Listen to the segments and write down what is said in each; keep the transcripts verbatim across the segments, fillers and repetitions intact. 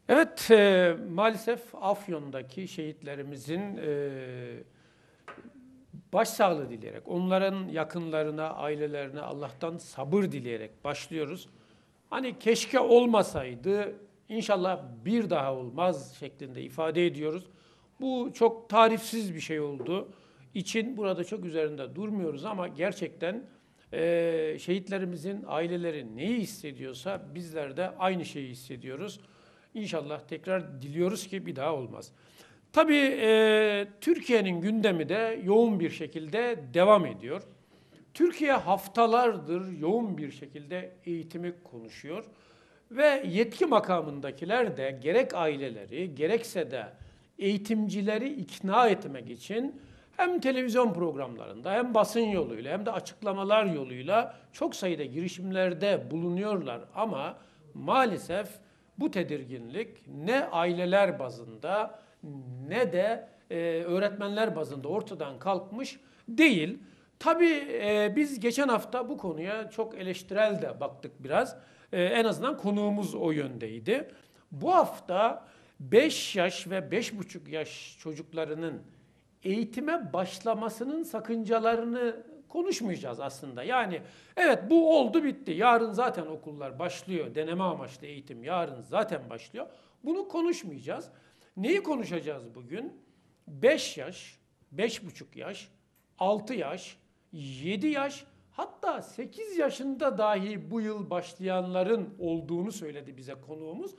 Evet, e, maalesef Afyon'daki şehitlerimizin e, başsağlığı dileyerek, onların yakınlarına, ailelerine Allah'tan sabır dileyerek başlıyoruz. Hani keşke olmasaydı, inşallah bir daha olmaz şeklinde ifade ediyoruz. Bu çok tarifsiz bir şey oldu. İçin burada çok üzerinde durmuyoruz ama gerçekten e, şehitlerimizin aileleri neyi hissediyorsa bizler de aynı şeyi hissediyoruz. İnşallah tekrar diliyoruz ki bir daha olmaz. Tabii e, Türkiye'nin gündemi de yoğun bir şekilde devam ediyor. Türkiye haftalardır yoğun bir şekilde eğitimi konuşuyor ve yetki makamındakiler de gerek aileleri gerekse de eğitimcileri ikna etmek için hem televizyon programlarında hem basın yoluyla hem de açıklamalar yoluyla çok sayıda girişimlerde bulunuyorlar ama maalesef bu tedirginlik ne aileler bazında ne de e, öğretmenler bazında ortadan kalkmış değil. Tabii e, biz geçen hafta bu konuya çok eleştirel de baktık biraz. E, en azından konuğumuz o yöndeydi. Bu hafta beş yaş ve beş buçuk yaş çocuklarının eğitime başlamasının sakıncalarını konuşmayacağız aslında. Yani evet bu oldu bitti. Yarın zaten okullar başlıyor. Deneme amaçlı eğitim yarın zaten başlıyor. Bunu konuşmayacağız. Neyi konuşacağız bugün? beş yaş, beş buçuk yaş, altı yaş, yedi yaş, hatta sekiz yaşında dahi bu yıl başlayanların olduğunu söyledi bize konuğumuz.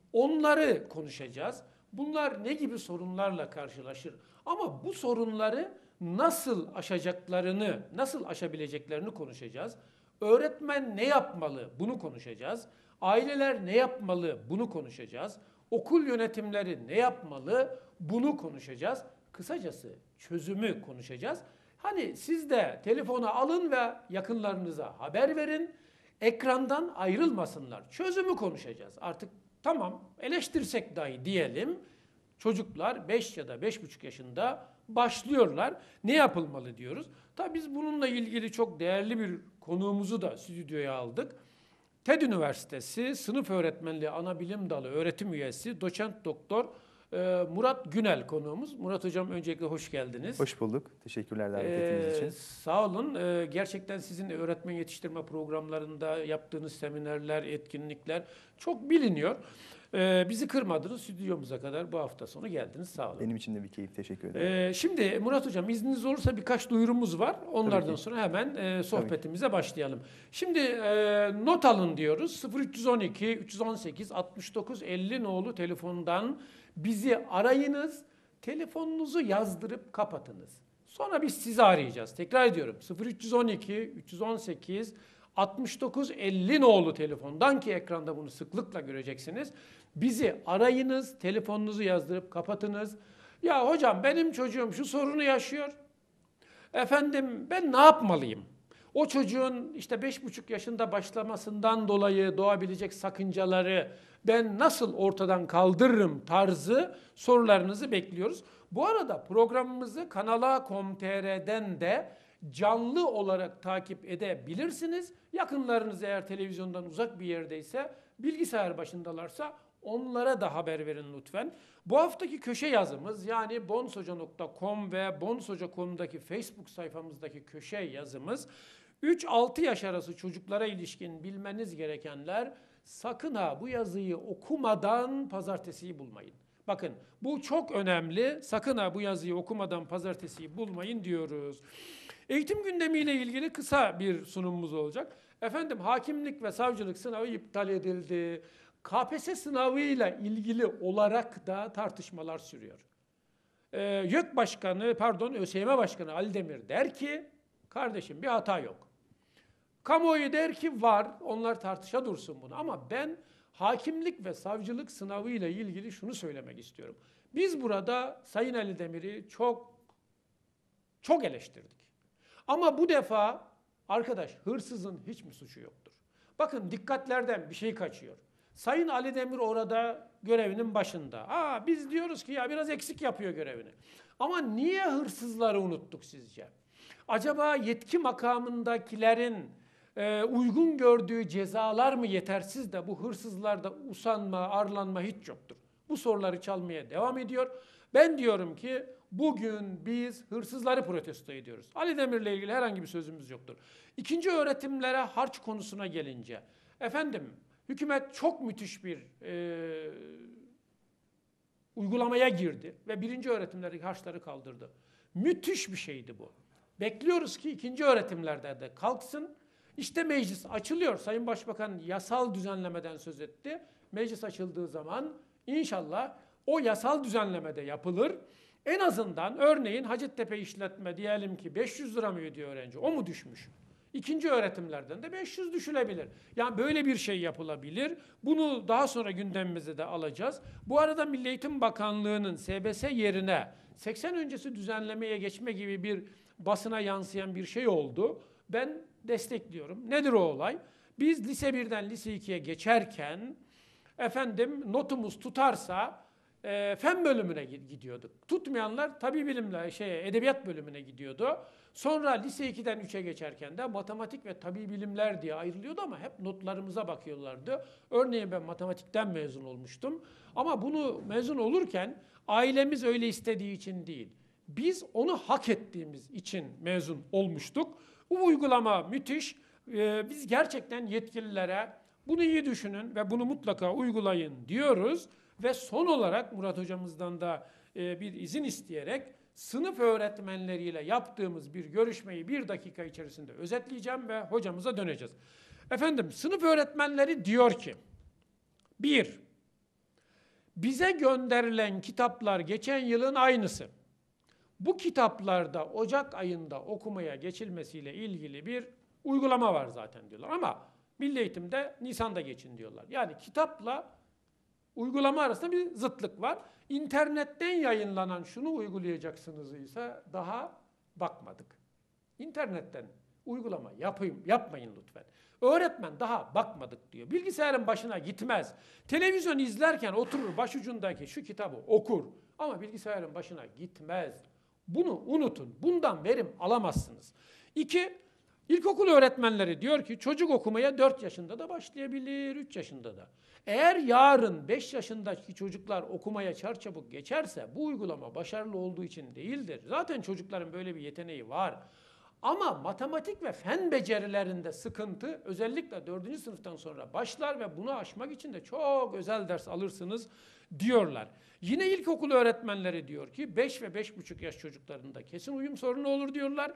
Onları konuşacağız. Bunlar ne gibi sorunlarla karşılaşır? Ama bu sorunları nasıl aşacaklarını, nasıl aşabileceklerini konuşacağız. Öğretmen ne yapmalı? Bunu konuşacağız. Aileler ne yapmalı? Bunu konuşacağız. Okul yönetimleri ne yapmalı? Bunu konuşacağız. Kısacası çözümü konuşacağız. Hani siz de telefonu alın ve yakınlarınıza haber verin. Ekrandan ayrılmasınlar. Çözümü konuşacağız. Artık tamam eleştirsek dahi diyelim. Çocuklar beş ya da beş buçuk yaşında başlıyorlar. Ne yapılmalı diyoruz. Tabii biz bununla ilgili çok değerli bir konuğumuzu da stüdyoya aldık. TED Üniversitesi Sınıf Öğretmenliği Anabilim Dalı öğretim üyesi doçent doktor e, Murat Günel konuğumuz. Murat Hocam öncelikle hoş geldiniz. Hoş bulduk. Teşekkürler davetiniz Ee, için. Sağ olun. Ee, gerçekten sizin öğretmen yetiştirme programlarında yaptığınız seminerler, etkinlikler çok biliniyor. Ee, bizi kırmadınız, stüdyomuza kadar bu hafta sonu geldiniz. Sağ olun. Benim için de bir keyif. Teşekkür ederim. Ee, şimdi Murat Hocam izniniz olursa birkaç duyurumuz var. Onlardan sonra hemen e, sohbetimize başlayalım. Şimdi e, not alın diyoruz. sıfır üç on iki üç on sekiz altmış dokuz elli nolu telefondan bizi arayınız. Telefonunuzu yazdırıp kapatınız. Sonra biz sizi arayacağız. Tekrar ediyorum. sıfır üç on iki üç on sekiz altmış dokuz elli nolu telefondan ki ekranda bunu sıklıkla göreceksiniz. Bizi arayınız, telefonunuzu yazdırıp kapatınız. Ya hocam benim çocuğum şu sorunu yaşıyor. Efendim ben ne yapmalıyım? O çocuğun işte beş buçuk yaşında başlamasından dolayı doğabilecek sakıncaları ben nasıl ortadan kaldırırım tarzı sorularınızı bekliyoruz. Bu arada programımızı kanala nokta com nokta tr'den de canlı olarak takip edebilirsiniz. Yakınlarınız eğer televizyondan uzak bir yerdeyse, bilgisayar başındalarsa onlara da haber verin lütfen. Bu haftaki köşe yazımız yani bonsoca nokta com ve bonsoca nokta com'daki Facebook sayfamızdaki köşe yazımız üç altı yaş arası çocuklara ilişkin bilmeniz gerekenler. Sakın ha bu yazıyı okumadan pazartesiyi bulmayın. Bakın bu çok önemli. Sakın ha bu yazıyı okumadan pazartesiyi bulmayın diyoruz. Eğitim gündemiyle ilgili kısa bir sunumumuz olacak. Efendim hakimlik ve savcılık sınavı iptal edildi. K P S S sınavıyla ilgili olarak da tartışmalar sürüyor. Ee, YÖK Başkanı, pardon ÖSYM Başkanı Ali Demir der ki, kardeşim bir hata yok. Kamuoyu der ki var, onlar tartışa dursun bunu. Ama ben hakimlik ve savcılık sınavıyla ilgili şunu söylemek istiyorum. Biz burada Sayın Ali Demir'i çok, çok eleştirdik. Ama bu defa arkadaş hırsızın hiç mi suçu yoktur? Bakın dikkatlerden bir şey kaçıyor. Sayın Ali Demir orada görevinin başında. Aa, biz diyoruz ki ya biraz eksik yapıyor görevini. Ama niye hırsızları unuttuk sizce? Acaba yetki makamındakilerin e, uygun gördüğü cezalar mı yetersiz de bu hırsızlarda usanma, arlanma hiç yoktur. Bu soruları çalmaya devam ediyor. Ben diyorum ki bugün biz hırsızları protesto ediyoruz. Ali Demir'le ilgili herhangi bir sözümüz yoktur. İkinci öğretimlere harç konusuna gelince, efendim hükümet çok müthiş bir e, uygulamaya girdi ve birinci öğretimlerdeki harçları kaldırdı. Müthiş bir şeydi bu. Bekliyoruz ki ikinci öğretimlerde de kalksın. İşte meclis açılıyor. Sayın Başbakan yasal düzenlemeden söz etti. Meclis açıldığı zaman inşallah o yasal düzenlemede yapılır. En azından örneğin Hacettepe işletme diyelim ki beş yüz lira mı ödüyor öğrenci? O mu düşmüş? İkinci öğretimlerden de beş yüz düşülebilir. Yani böyle bir şey yapılabilir. Bunu daha sonra gündemimize de alacağız. Bu arada Milli Eğitim Bakanlığı'nın S B S yerine seksen öncesi düzenlemeye geçme gibi bir basına yansıyan bir şey oldu. Ben destekliyorum. Nedir o olay? Biz lise birden lise ikiye geçerken efendim notumuz tutarsa e, fen bölümüne gidiyorduk. Tutmayanlar tabii bilimler, şey, edebiyat bölümüne gidiyordu. Sonra lise ikiden üçe geçerken de matematik ve tabii bilimler diye ayrılıyordu ama hep notlarımıza bakıyorlardı. Örneğin ben matematikten mezun olmuştum. Ama bunu mezun olurken ailemiz öyle istediği için değil. Biz onu hak ettiğimiz için mezun olmuştuk. Bu uygulama müthiş. Ee, biz gerçekten yetkililere bunu iyi düşünün ve bunu mutlaka uygulayın diyoruz. Ve son olarak Murat hocamızdan da e, bir izin isteyerek sınıf öğretmenleriyle yaptığımız bir görüşmeyi bir dakika içerisinde özetleyeceğim ve hocamıza döneceğiz. Efendim sınıf öğretmenleri diyor ki, bir, bize gönderilen kitaplar geçen yılın aynısı. Bu kitaplarda Ocak ayında okumaya geçilmesiyle ilgili bir uygulama var zaten diyorlar. Ama Milli Eğitim'de Nisan'da geçin diyorlar. Yani kitapla uygulama arasında bir zıtlık var. İnternetten yayınlanan şunu uygulayacaksınız ise daha bakmadık. İnternetten uygulama yapayım, yapmayın lütfen. Öğretmen daha bakmadık diyor. Bilgisayarın başına gitmez. Televizyon izlerken oturur başucundaki şu kitabı okur. Ama bilgisayarın başına gitmez. Bunu unutun. Bundan verim alamazsınız. İki, ilkokul öğretmenleri diyor ki çocuk okumaya dört yaşında da başlayabilir, üç yaşında da. Eğer yarın beş yaşındaki çocuklar okumaya çarçabuk geçerse bu uygulama başarılı olduğu için değildir. Zaten çocukların böyle bir yeteneği var. Ama matematik ve fen becerilerinde sıkıntı özellikle dördüncü sınıftan sonra başlar ve bunu aşmak için de çok özel ders alırsınız diyorlar. Yine ilkokul öğretmenleri diyor ki beş ve beş buçuk yaş çocuklarında kesin uyum sorunu olur diyorlar.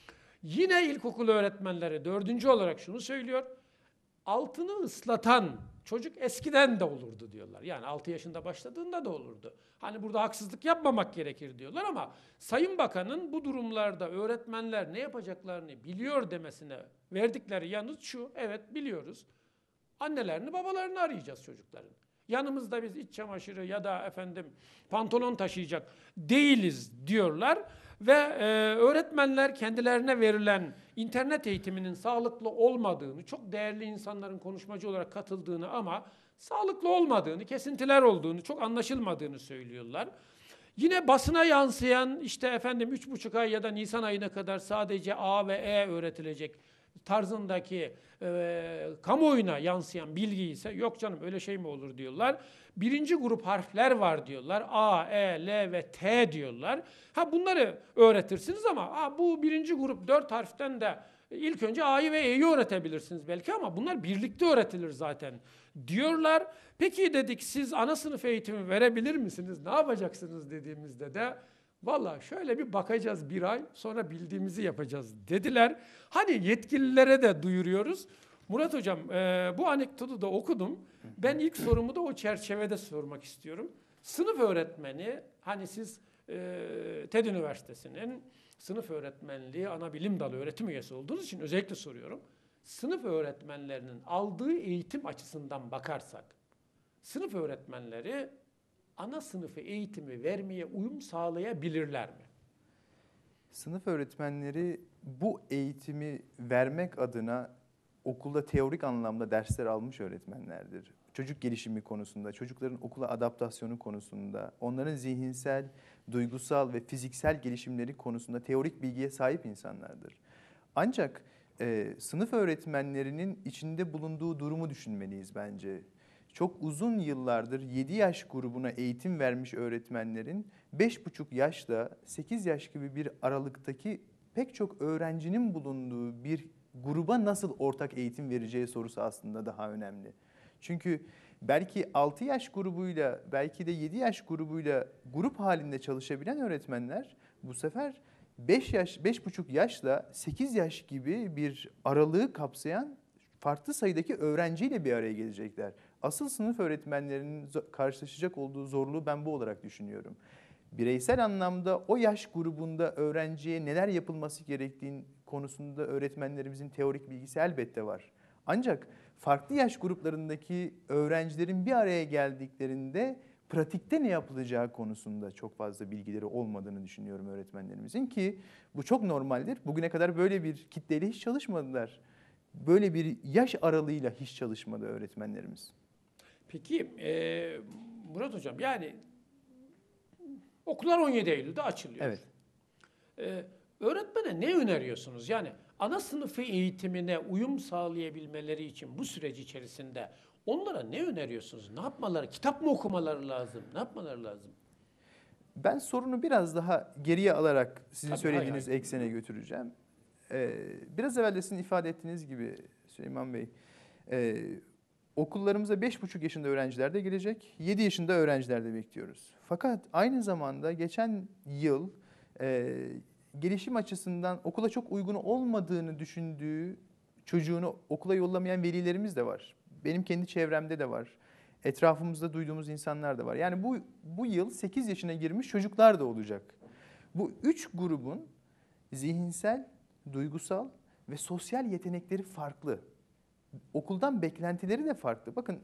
Yine ilkokul öğretmenleri dördüncü olarak şunu söylüyor. Altını ıslatan çocuk eskiden de olurdu diyorlar. Yani altı yaşında başladığında da olurdu. Hani burada haksızlık yapmamak gerekir diyorlar ama Sayın Bakan'ın bu durumlarda öğretmenler ne yapacaklarını biliyor demesine verdikleri yanıt şu. Evet biliyoruz. Annelerini babalarını arayacağız çocukların. Yanımızda biz iç çamaşırı ya da efendim pantolon taşıyacak değiliz diyorlar. Ve e, öğretmenler kendilerine verilen internet eğitiminin sağlıklı olmadığını, çok değerli insanların konuşmacı olarak katıldığını ama sağlıklı olmadığını, kesintiler olduğunu, çok anlaşılmadığını söylüyorlar. Yine basına yansıyan işte efendim üç buçuk ay ya da Nisan ayına kadar sadece A ve E öğretilecek tarzındaki e, kamuoyuna yansıyan bilgi ise yok canım öyle şey mi olur diyorlar. Birinci grup harfler var diyorlar. A, E, L ve T diyorlar. Ha bunları öğretirsiniz ama ha, bu birinci grup dört harften de ilk önce A'yı ve E'yi öğretebilirsiniz belki ama bunlar birlikte öğretilir zaten diyorlar. Peki dedik siz ana sınıf eğitimi verebilir misiniz? Ne yapacaksınız dediğimizde de valla şöyle bir bakacağız bir ay sonra bildiğimizi yapacağız dediler. Hani yetkililere de duyuruyoruz. Murat Hocam e, bu anekdotu da okudum. Ben ilk sorumu da o çerçevede sormak istiyorum. Sınıf öğretmeni hani siz e, TED Üniversitesi'nin sınıf öğretmenliği ana bilim dalı öğretim üyesi olduğunuz için özellikle soruyorum. Sınıf öğretmenlerinin aldığı eğitim açısından bakarsak sınıf öğretmenleri ana sınıfı eğitimi vermeye uyum sağlayabilirler mi? Sınıf öğretmenleri bu eğitimi vermek adına okulda teorik anlamda dersler almış öğretmenlerdir. Çocuk gelişimi konusunda, çocukların okula adaptasyonu konusunda, onların zihinsel, duygusal ve fiziksel gelişimleri konusunda teorik bilgiye sahip insanlardır. Ancak e, sınıf öğretmenlerinin içinde bulunduğu durumu düşünmeliyiz bence. Çok uzun yıllardır yedi yaş grubuna eğitim vermiş öğretmenlerin beş buçuk yaşla sekiz yaş gibi bir aralıktaki pek çok öğrencinin bulunduğu bir gruba nasıl ortak eğitim vereceği sorusu aslında daha önemli. Çünkü belki altı yaş grubuyla, belki de yedi yaş grubuyla grup halinde çalışabilen öğretmenler bu sefer beş yaş, beş buçuk yaşla sekiz yaş gibi bir aralığı kapsayan farklı sayıdaki öğrenciyle bir araya gelecekler. Asıl sınıf öğretmenlerinin karşılaşacak olduğu zorluğu ben bu olarak düşünüyorum. Bireysel anlamda o yaş grubunda öğrenciye neler yapılması gerektiğin konusunda öğretmenlerimizin teorik bilgisi elbette var. Ancak farklı yaş gruplarındaki öğrencilerin bir araya geldiklerinde pratikte ne yapılacağı konusunda çok fazla bilgileri olmadığını düşünüyorum öğretmenlerimizin ki bu çok normaldir. Bugüne kadar böyle bir kitleyle hiç çalışmadılar. Böyle bir yaş aralığıyla hiç çalışmadı öğretmenlerimiz. Peki e, Murat Hocam, yani okullar on yedi Eylül'de açılıyor. Evet. E, öğretmene ne öneriyorsunuz? Yani ana sınıfı eğitimine uyum sağlayabilmeleri için bu süreç içerisinde onlara ne öneriyorsunuz? Ne yapmaları? Kitap mı okumaları lazım? Ne yapmaları lazım? Ben sorunu biraz daha geriye alarak sizin Tabii, söylediğiniz hay hay. eksene götüreceğim. Ee, biraz evvel de sizin ifade ettiğiniz gibi Süleyman Bey, e, okullarımıza beş buçuk yaşında öğrenciler de gelecek, yedi yaşında öğrenciler de bekliyoruz. Fakat aynı zamanda geçen yıl e, gelişim açısından okula çok uygun olmadığını düşündüğü çocuğunu okula yollamayan velilerimiz de var. Benim kendi çevremde de var. Etrafımızda duyduğumuz insanlar da var. Yani bu, bu yıl sekiz yaşına girmiş çocuklar da olacak. Bu üç grubun zihinsel, duygusal ve sosyal yetenekleri farklı. Okuldan beklentileri de farklı. Bakın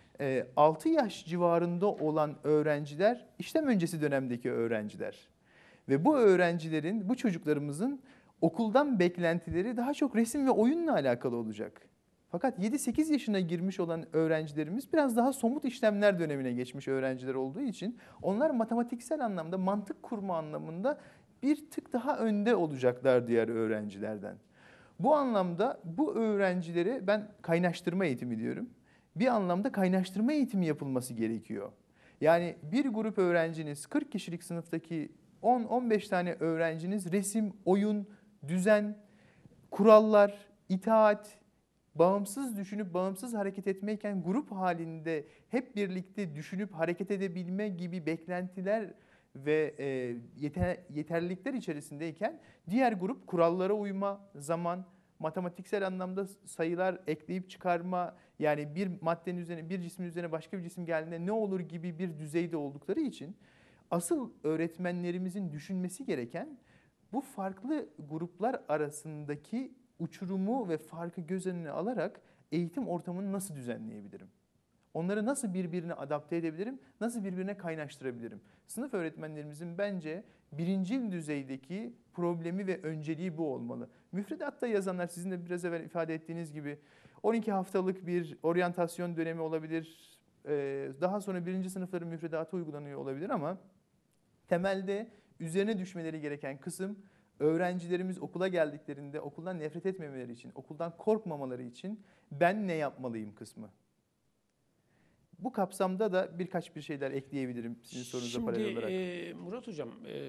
altı yaş civarında olan öğrenciler işlem öncesi dönemdeki öğrenciler. Ve bu öğrencilerin, bu çocuklarımızın okuldan beklentileri daha çok resim ve oyunla alakalı olacak. Fakat yedi sekiz yaşına girmiş olan öğrencilerimiz biraz daha somut işlemler dönemine geçmiş öğrenciler olduğu için onlar matematiksel anlamda, mantık kurma anlamında bir tık daha önde olacaklar diğer öğrencilerden. Bu anlamda bu öğrencilere ben kaynaştırma eğitimi diyorum. Bir anlamda kaynaştırma eğitimi yapılması gerekiyor. Yani bir grup öğrenciniz, kırk kişilik sınıftaki on on beş tane öğrenciniz resim, oyun, düzen, kurallar, itaat, bağımsız düşünüp bağımsız hareket etmeyken grup halinde hep birlikte düşünüp hareket edebilme gibi beklentiler ve e, yeter, yeterlilikler içerisindeyken diğer grup kurallara uyma, zaman, matematiksel anlamda sayılar ekleyip çıkarma, yani bir maddenin üzerine, bir cismin üzerine başka bir cisim geldiğinde ne olur gibi bir düzeyde oldukları için asıl öğretmenlerimizin düşünmesi gereken bu farklı gruplar arasındaki uçurumu ve farkı göz önüne alarak eğitim ortamını nasıl düzenleyebilirim? Onları nasıl birbirine adapte edebilirim? Nasıl birbirine kaynaştırabilirim? Sınıf öğretmenlerimizin bence birincil düzeydeki problemi ve önceliği bu olmalı. Müfredatta yazanlar, sizin de biraz evvel ifade ettiğiniz gibi on iki haftalık bir oryantasyon dönemi olabilir. Daha sonra birinci sınıfların müfredatı uygulanıyor olabilir ama temelde üzerine düşmeleri gereken kısım öğrencilerimiz okula geldiklerinde okuldan nefret etmemeleri için, okuldan korkmamaları için ben ne yapmalıyım kısmı. Bu kapsamda da birkaç bir şeyler ekleyebilirim sizin sorunuza paralel olarak. Şimdi e, Murat Hocam,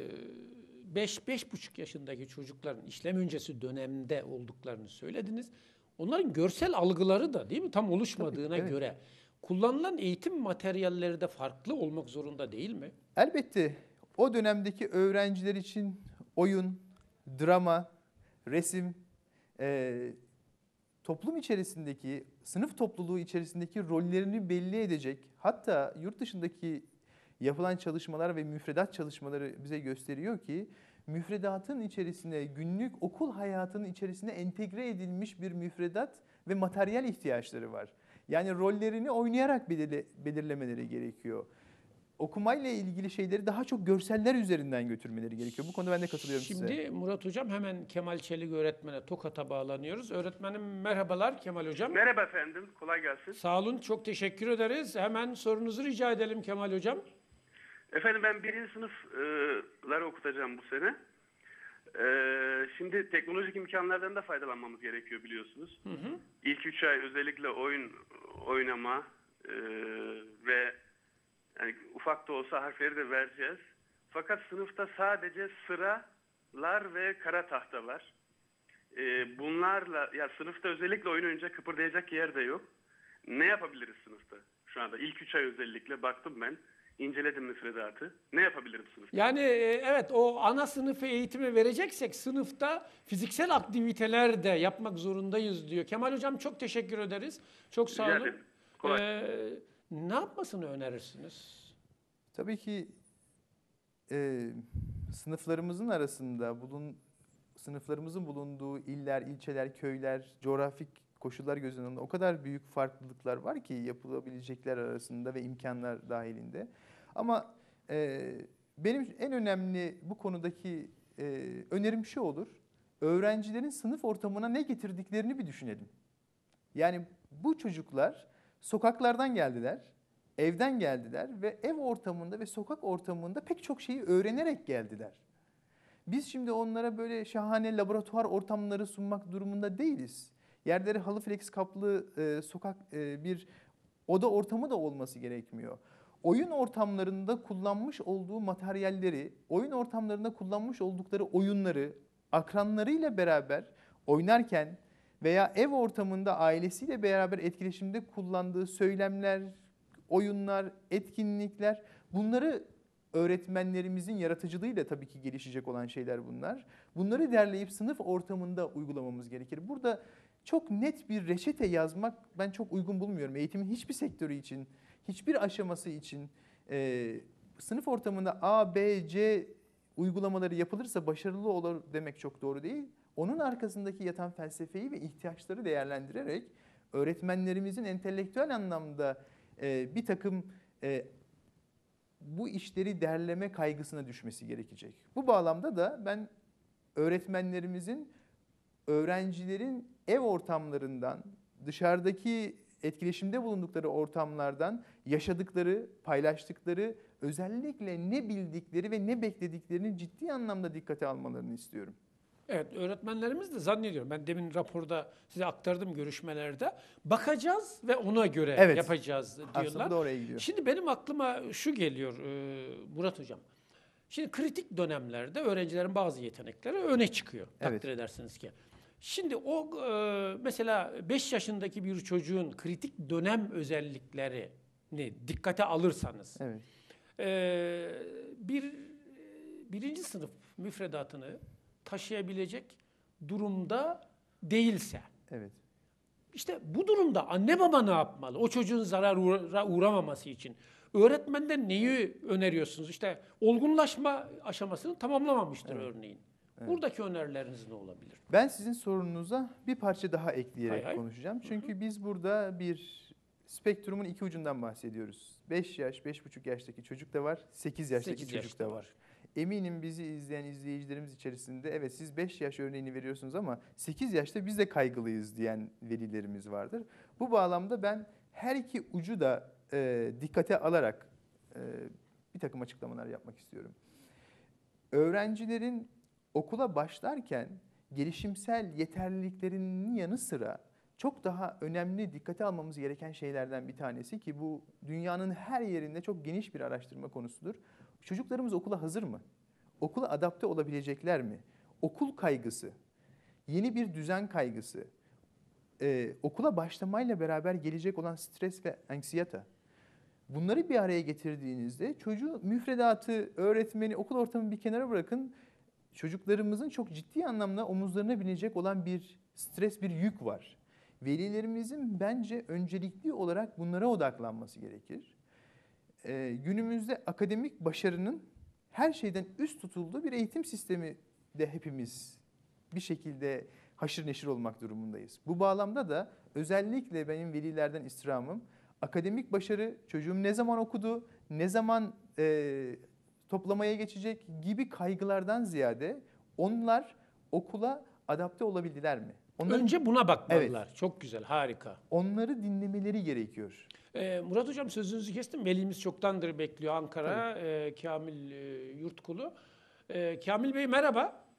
beş beş buçuk yaşındaki çocukların işlem öncesi dönemde olduklarını söylediniz. Onların görsel algıları da değil mi tam oluşmadığına Tabii, evet. göre kullanılan eğitim materyalleri de farklı olmak zorunda değil mi? Elbette o dönemdeki öğrenciler için oyun, drama, resim, e, toplum içerisindeki, sınıf topluluğu içerisindeki rollerini belli edecek, hatta yurt dışındaki yapılan çalışmalar ve müfredat çalışmaları bize gösteriyor ki müfredatın içerisine, günlük okul hayatının içerisine entegre edilmiş bir müfredat ve materyal ihtiyaçları var. Yani rollerini oynayarak belirle, belirlemeleri gerekiyor. Okumayla ilgili şeyleri daha çok görseller üzerinden götürmeleri gerekiyor. Bu konuda ben de katılıyorum Şimdi size. Şimdi Murat Hocam, hemen Kemal Çelik öğretmene Tokat'a bağlanıyoruz. Öğretmenim merhabalar Kemal Hocam. Merhaba efendim, kolay gelsin. Sağ olun, çok teşekkür ederiz. Hemen sorunuzu rica edelim Kemal Hocam. Efendim ben birinci sınıfları okutacağım bu sene. Ee, şimdi teknolojik imkanlardan da faydalanmamız gerekiyor biliyorsunuz. Hı hı. İlk üç ay özellikle oyun oynama e, ve yani ufak da olsa harfleri de vereceğiz. Fakat sınıfta sadece sıralar ve kara tahta var. Ee, bunlarla ya sınıfta özellikle oyun oynayınca kıpırdayacak yer de yok. Ne yapabiliriz sınıfta? Şu anda ilk üç ay özellikle baktım ben. İnceledim müfredatı. Ne yapabilirim sınıfta? Yani e, evet, o ana sınıfı eğitimi vereceksek sınıfta fiziksel aktiviteler de yapmak zorundayız diyor. Kemal Hocam, çok teşekkür ederiz. Çok sağ Rica olun. ederim. Kolay. Ee, ne yapmasını önerirsiniz? Tabii ki e, sınıflarımızın arasında bulun sınıflarımızın bulunduğu iller, ilçeler, köyler, coğrafik koşullar göz önünde o kadar büyük farklılıklar var ki yapılabilecekler arasında ve imkanlar dahilinde. Ama e, benim en önemli bu konudaki e, önerim şu olur. Öğrencilerin sınıf ortamına ne getirdiklerini bir düşünelim. Yani bu çocuklar sokaklardan geldiler, evden geldiler ve ev ortamında ve sokak ortamında pek çok şeyi öğrenerek geldiler. Biz şimdi onlara böyle şahane laboratuvar ortamları sunmak durumunda değiliz. Yerleri halı flex kaplı e, sokak e, bir oda ortamı da olması gerekmiyor. Oyun ortamlarında kullanmış olduğu materyalleri, oyun ortamlarında kullanmış oldukları oyunları akranlarıyla beraber oynarken veya ev ortamında ailesiyle beraber etkileşimde kullandığı söylemler, oyunlar, etkinlikler, bunları öğretmenlerimizin yaratıcılığıyla tabii ki gelişecek olan şeyler bunlar. Bunları derleyip sınıf ortamında uygulamamız gerekir. Burada çok net bir reçete yazmak ben çok uygun bulmuyorum. Eğitimin hiçbir sektörü için, hiçbir aşaması için e, sınıf ortamında A, B, C uygulamaları yapılırsa başarılı olur demek çok doğru değil. Onun arkasındaki yatan felsefeyi ve ihtiyaçları değerlendirerek öğretmenlerimizin entelektüel anlamda e, bir takım e, bu işleri derleme kaygısına düşmesi gerekecek. Bu bağlamda da ben öğretmenlerimizin öğrencilerin ev ortamlarından, dışarıdaki etkileşimde bulundukları ortamlardan yaşadıkları, paylaştıkları, özellikle ne bildikleri ve ne beklediklerini ciddi anlamda dikkate almalarını istiyorum. Evet, öğretmenlerimiz de zannediyorum, ben demin raporda size aktardım görüşmelerde, bakacağız ve ona göre Evet, yapacağız diyorlar. aslında da oraya gidiyor. Şimdi benim aklıma şu geliyor e, Murat Hocam. Şimdi kritik dönemlerde öğrencilerin bazı yetenekleri öne çıkıyor. Evet. Takdir edersiniz ki. Şimdi o e, mesela beş yaşındaki bir çocuğun kritik dönem özelliklerini dikkate alırsanız, Evet. e, bir birinci sınıf müfredatını taşıyabilecek durumda değilse, Evet. işte bu durumda anne baba ne yapmalı? O çocuğun zarara uğramaması için. Öğretmenden neyi öneriyorsunuz? İşte olgunlaşma aşamasını tamamlamamıştır Evet. örneğin. Evet. Buradaki önerileriniz ne olabilir? Ben sizin sorunuza bir parça daha ekleyerek Hay hay. konuşacağım. Çünkü biz burada bir spektrumun iki ucundan bahsediyoruz. beş yaş, beş buçuk yaştaki çocuk da var, sekiz yaştaki Sekiz çocuk yaşta da var. Eminim bizi izleyen izleyicilerimiz içerisinde evet siz beş yaş örneğini veriyorsunuz ama sekiz yaşta biz de kaygılıyız diyen velilerimiz vardır. Bu bağlamda ben her iki ucu da e, dikkate alarak e, bir takım açıklamalar yapmak istiyorum. Öğrencilerin okula başlarken gelişimsel yeterliliklerinin yanı sıra çok daha önemli dikkate almamız gereken şeylerden bir tanesi ki bu dünyanın her yerinde çok geniş bir araştırma konusudur. Çocuklarımız okula hazır mı? Okula adapte olabilecekler mi? Okul kaygısı, yeni bir düzen kaygısı, ee, okula başlamayla beraber gelecek olan stres ve anksiyete. Bunları bir araya getirdiğinizde çocuğu müfredatı, öğretmeni, okul ortamını bir kenara bırakın. Çocuklarımızın çok ciddi anlamda omuzlarına binecek olan bir stres, bir yük var. Velilerimizin bence öncelikli olarak bunlara odaklanması gerekir. Ee, günümüzde akademik başarının her şeyden üst tutulduğu bir eğitim sistemi de hepimiz bir şekilde haşır neşir olmak durumundayız. Bu bağlamda da özellikle benim velilerden istirhamım, akademik başarı çocuğum ne zaman okudu, ne zaman e, toplamaya geçecek gibi kaygılardan ziyade onlar okula adapte olabildiler mi? Onların, Önce buna bakmalılar. Evet. Çok güzel, harika. Onları dinlemeleri gerekiyor. Ee, Murat Hocam, sözünüzü kestim. Velimiz çoktandır bekliyor Ankara. Ee, Kamil e, Yurtkulu. Ee, Kamil Bey merhaba.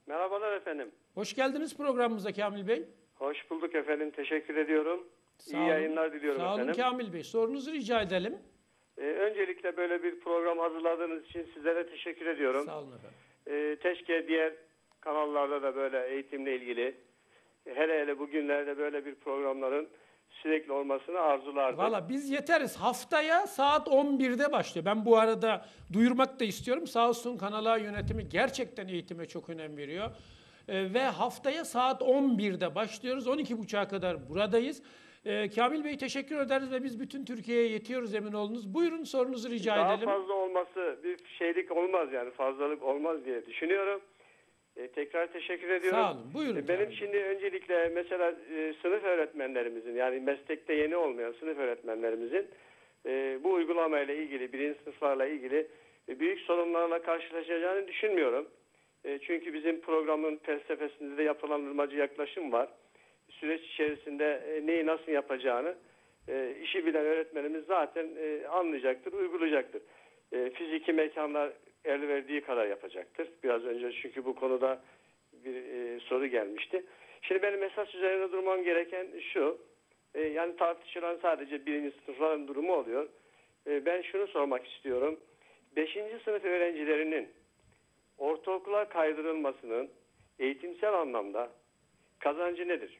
Merhabalar efendim. Hoş geldiniz programımıza Kamil Bey. Hoş bulduk efendim. Teşekkür ediyorum. Sağ İyi olun. yayınlar diliyorum Sağ olun efendim. Kamil Bey. Sorunuzu rica edelim. Ee, öncelikle böyle bir program hazırladığınız için sizlere teşekkür ediyorum. Sağ olun efendim. Ee, keşke diğer kanallarda da böyle eğitimle ilgili, hele hele bugünlerde böyle bir programların sürekli olmasını arzulardım. Valla biz yeteriz. Haftaya saat on birde başlıyor. Ben bu arada duyurmak da istiyorum. Sağ olsun Kanal A yönetimi gerçekten eğitime çok önem veriyor. Ee, ve haftaya saat on birde başlıyoruz. on iki buçuğa kadar buradayız. Ee, Kamil Bey teşekkür ederiz ve biz bütün Türkiye'ye yetiyoruz, emin olunuz. Buyurun, sorunuzu rica Daha edelim. fazla olması bir şeylik olmaz, yani fazlalık olmaz diye düşünüyorum. Ee, tekrar teşekkür ediyorum. Sağ olun. Buyurun. Ee, Benim Kamil Bey. şimdi öncelikle mesela e, sınıf öğretmenlerimizin, yani meslekte yeni olmayan sınıf öğretmenlerimizin e, bu uygulamayla ilgili, birinci sınıflarla ilgili e, büyük sorunlarla karşılaşacağını düşünmüyorum. E, çünkü bizim programın felsefesinde de yapılandırmacı yaklaşım var. Süreç içerisinde e, neyi nasıl yapacağını e, işi bilen öğretmenimiz zaten e, anlayacaktır, uygulayacaktır. E, fiziki mekanlar el verdiği kadar yapacaktır. Biraz önce çünkü bu konuda bir e, soru gelmişti. Şimdi benim esas üzerine durmam gereken şu, e, yani tartışılan sadece birinci sınıfların durumu oluyor. E, ben şunu sormak istiyorum. Beşinci sınıf öğrencilerinin ortaokula kaydırılmasının eğitimsel anlamda kazancı nedir?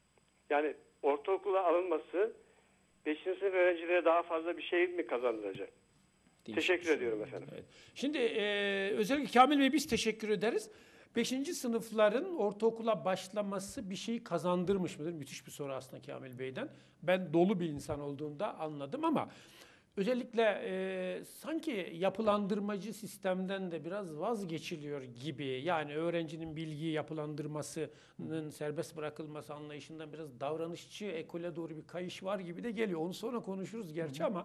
Yani ortaokula alınması beşinci sınıf öğrencilere daha fazla bir şey mi kazandıracak? Değişik Teşekkür bir şey. ediyorum efendim. Evet. Şimdi e, özellikle Kamil Bey biz teşekkür ederiz. Beşinci sınıfların ortaokula başlaması bir şey kazandırmış mıdır? Müthiş bir soru aslında Kamil Bey'den. Ben dolu bir insan olduğunda anladım ama özellikle e, sanki yapılandırmacı sistemden de biraz vazgeçiliyor gibi. Yani öğrencinin bilgiyi yapılandırmasının serbest bırakılması anlayışından biraz davranışçı ekole doğru bir kayış var gibi de geliyor. Onu sonra konuşuruz gerçi ama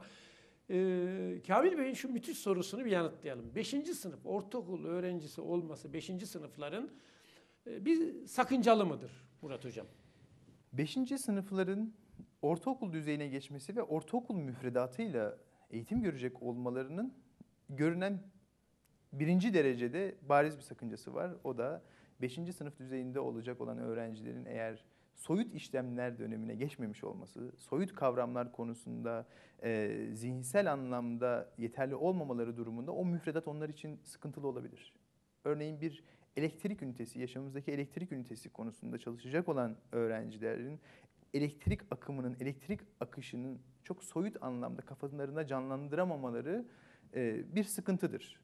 Ee, Kamil Bey'in şu müthiş sorusunu bir yanıtlayalım. Beşinci sınıf ortaokul öğrencisi olması beşinci sınıfların e, bir sakıncalı mıdır Murat Hocam? Beşinci sınıfların ortaokul düzeyine geçmesi ve ortaokul müfredatıyla eğitim görecek olmalarının görünen birinci derecede bariz bir sakıncası var. O da beşinci sınıf düzeyinde olacak olan öğrencilerin eğer soyut işlemler dönemine geçmemiş olması, soyut kavramlar konusunda e, zihinsel anlamda yeterli olmamaları durumunda o müfredat onlar için sıkıntılı olabilir. Örneğin bir elektrik ünitesi, yaşamımızdaki elektrik ünitesi konusunda çalışacak olan öğrencilerin elektrik akımının, elektrik akışının çok soyut anlamda kafalarında canlandıramamaları e, bir sıkıntıdır.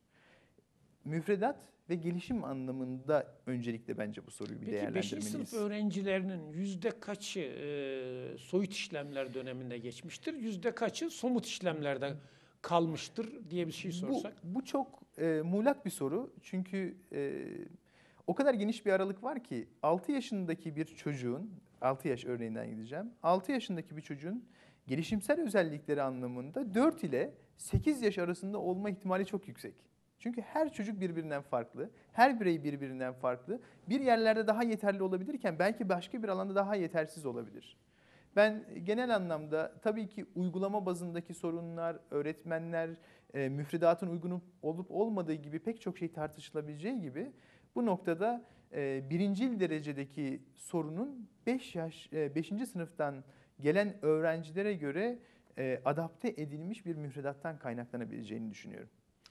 Müfredat ve gelişim anlamında öncelikle bence bu soruyu bir Peki değerlendirmeliyiz. beşinci sınıf öğrencilerinin yüzde kaçı e, soyut işlemler döneminde geçmiştir? Yüzde kaçı somut işlemlerde kalmıştır diye bir şey sorsak? Bu, bu çok e, muğlak bir soru. Çünkü e, o kadar geniş bir aralık var ki altı yaşındaki bir çocuğun, altı yaş örneğinden gideceğim. altı yaşındaki bir çocuğun gelişimsel özellikleri anlamında dört ile sekiz yaş arasında olma ihtimali çok yüksek. Çünkü her çocuk birbirinden farklı, her birey birbirinden farklı. Bir yerlerde daha yeterli olabilirken belki başka bir alanda daha yetersiz olabilir. Ben genel anlamda tabii ki uygulama bazındaki sorunlar, öğretmenler, e, müfredatın uygun olup olmadığı gibi pek çok şey tartışılabileceği gibi bu noktada e, birincil derecedeki sorunun beş yaş, e, beşinci sınıftan gelen öğrencilere göre e, adapte edilmiş bir müfredattan kaynaklanabileceğini düşünüyorum.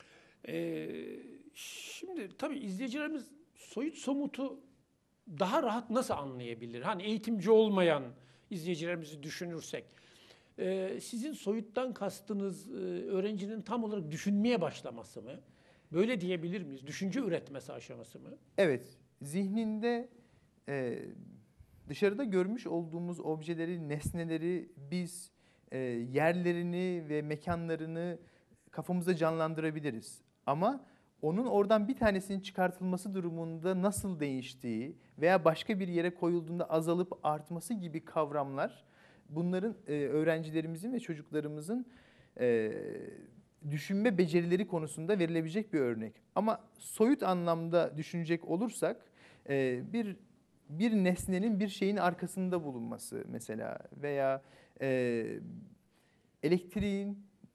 Ee, şimdi tabii izleyicilerimiz soyut somutu daha rahat nasıl anlayabilir? Hani eğitimci olmayan izleyicilerimizi düşünürsek, e, sizin soyuttan kastınız e, öğrencinin tam olarak düşünmeye başlaması mı? Böyle diyebilir miyiz? Düşünce üretmesi aşaması mı? Evet, zihninde e, dışarıda görmüş olduğumuz objeleri, nesneleri biz e, yerlerini ve mekanlarını kafamızda canlandırabiliriz. Ama onun oradan bir tanesinin çıkartılması durumunda nasıl değiştiği veya başka bir yere koyulduğunda azalıp artması gibi kavramlar bunların e, öğrencilerimizin ve çocuklarımızın e, düşünme becerileri konusunda verilebilecek bir örnek. Ama soyut anlamda düşünecek olursak e, bir bir nesnenin bir şeyin arkasında bulunması mesela veya e, elektriğin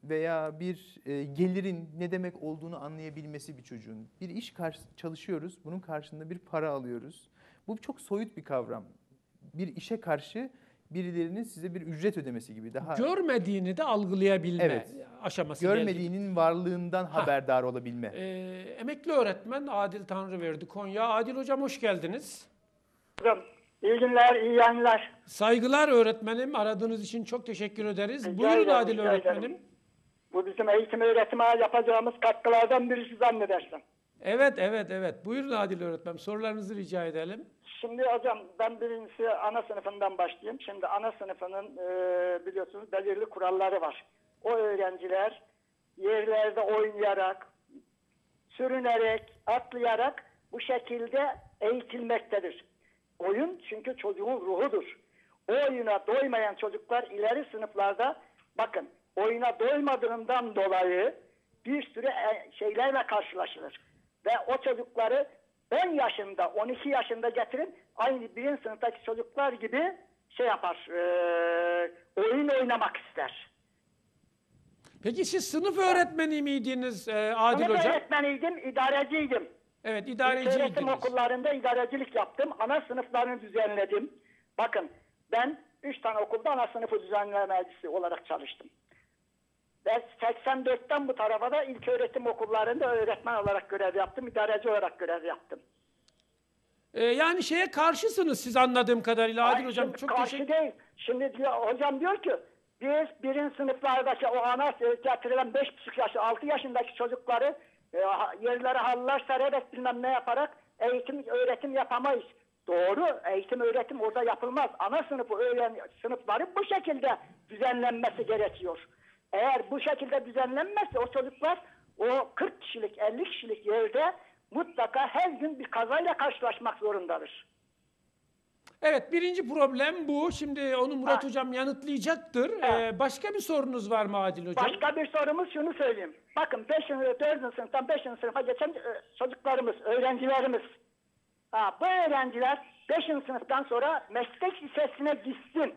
veya bir e, gelirin ne demek olduğunu anlayabilmesi bir çocuğun. Bir iş karşı çalışıyoruz, bunun karşılığında bir para alıyoruz. Bu çok soyut bir kavram. Bir işe karşı birilerinin size bir ücret ödemesi gibi. Daha Görmediğini de algılayabilme Evet. aşaması geldi. görmediğinin varlığından Ha. haberdar olabilme. Ee, emekli öğretmen Adil Tanrıverdi Konya. Adil hocam hoş geldiniz. Hocam, iyi günler, iyi yayınlar. Saygılar öğretmenim. Aradığınız için çok teşekkür ederiz. Rica Buyurun ederim, Adil rica öğretmenim. ederim. Bu bizim eğitim öğretime yapacağımız katkılardan birisi zannedersem. Evet, evet, evet. Buyurun Adil öğretmenim. Sorularınızı rica edelim. Şimdi hocam ben birincisi ana sınıfından başlayayım. Şimdi ana sınıfının e, biliyorsunuz belirli kuralları var. O öğrenciler yerlerde oynayarak, sürünerek, atlayarak bu şekilde eğitilmektedir. Oyun çünkü çocuğun ruhudur. O oyuna doymayan çocuklar ileri sınıflarda bakın oyuna doymadığından dolayı bir sürü e, şeylerle karşılaşılır. Ve o çocukları on yaşında, on iki yaşında getirin aynı birinci sınıftaki çocuklar gibi şey yapar, e, oyun oynamak ister. Peki siz sınıf öğretmeni miydiniz e, Adil Sınıf hocam? öğretmeniydim, idareciydim. Evet, İlköğretim idareciydiniz. okullarında idarecilik yaptım. Ana sınıflarını düzenledim. Bakın ben üç tane okulda ana sınıfı düzenlemecisi olarak çalıştım. Ve seksen dörtten bu tarafa da ilköğretim okullarında öğretmen olarak görev yaptım. İdareci olarak görev yaptım. Ee, yani şeye karşısınız siz anladığım kadarıyla Adil Ay, hocam. şimdi Çok karşı teşekkür değil. Şimdi diyor, hocam diyor ki biz birinci sınıflardaki o ana getirilen beş buçuk yaş, altı yaşındaki çocukları e, yerlere halılar sererek bilmem ne yaparak eğitim, öğretim yapamayız. Doğru, eğitim, öğretim orada yapılmaz. Ana sınıfı öğren sınıfları bu şekilde düzenlenmesi gerekiyor. Eğer bu şekilde düzenlenmezse o çocuklar o kırk kişilik, elli kişilik yerde mutlaka her gün bir kazayla karşılaşmak zorundadır. Evet, birinci problem bu. Şimdi onu Murat Ha. hocam yanıtlayacaktır. Evet. Ee, başka bir sorunuz var mı Adil hocam? Başka bir sorumuz şunu söyleyeyim. Bakın beşinci dördüncü sınıftan beşinci sınıfa geçen e, çocuklarımız, öğrencilerimiz. Ha, bu öğrenciler beşinci sınıftan sonra meslek lisesine gitsin.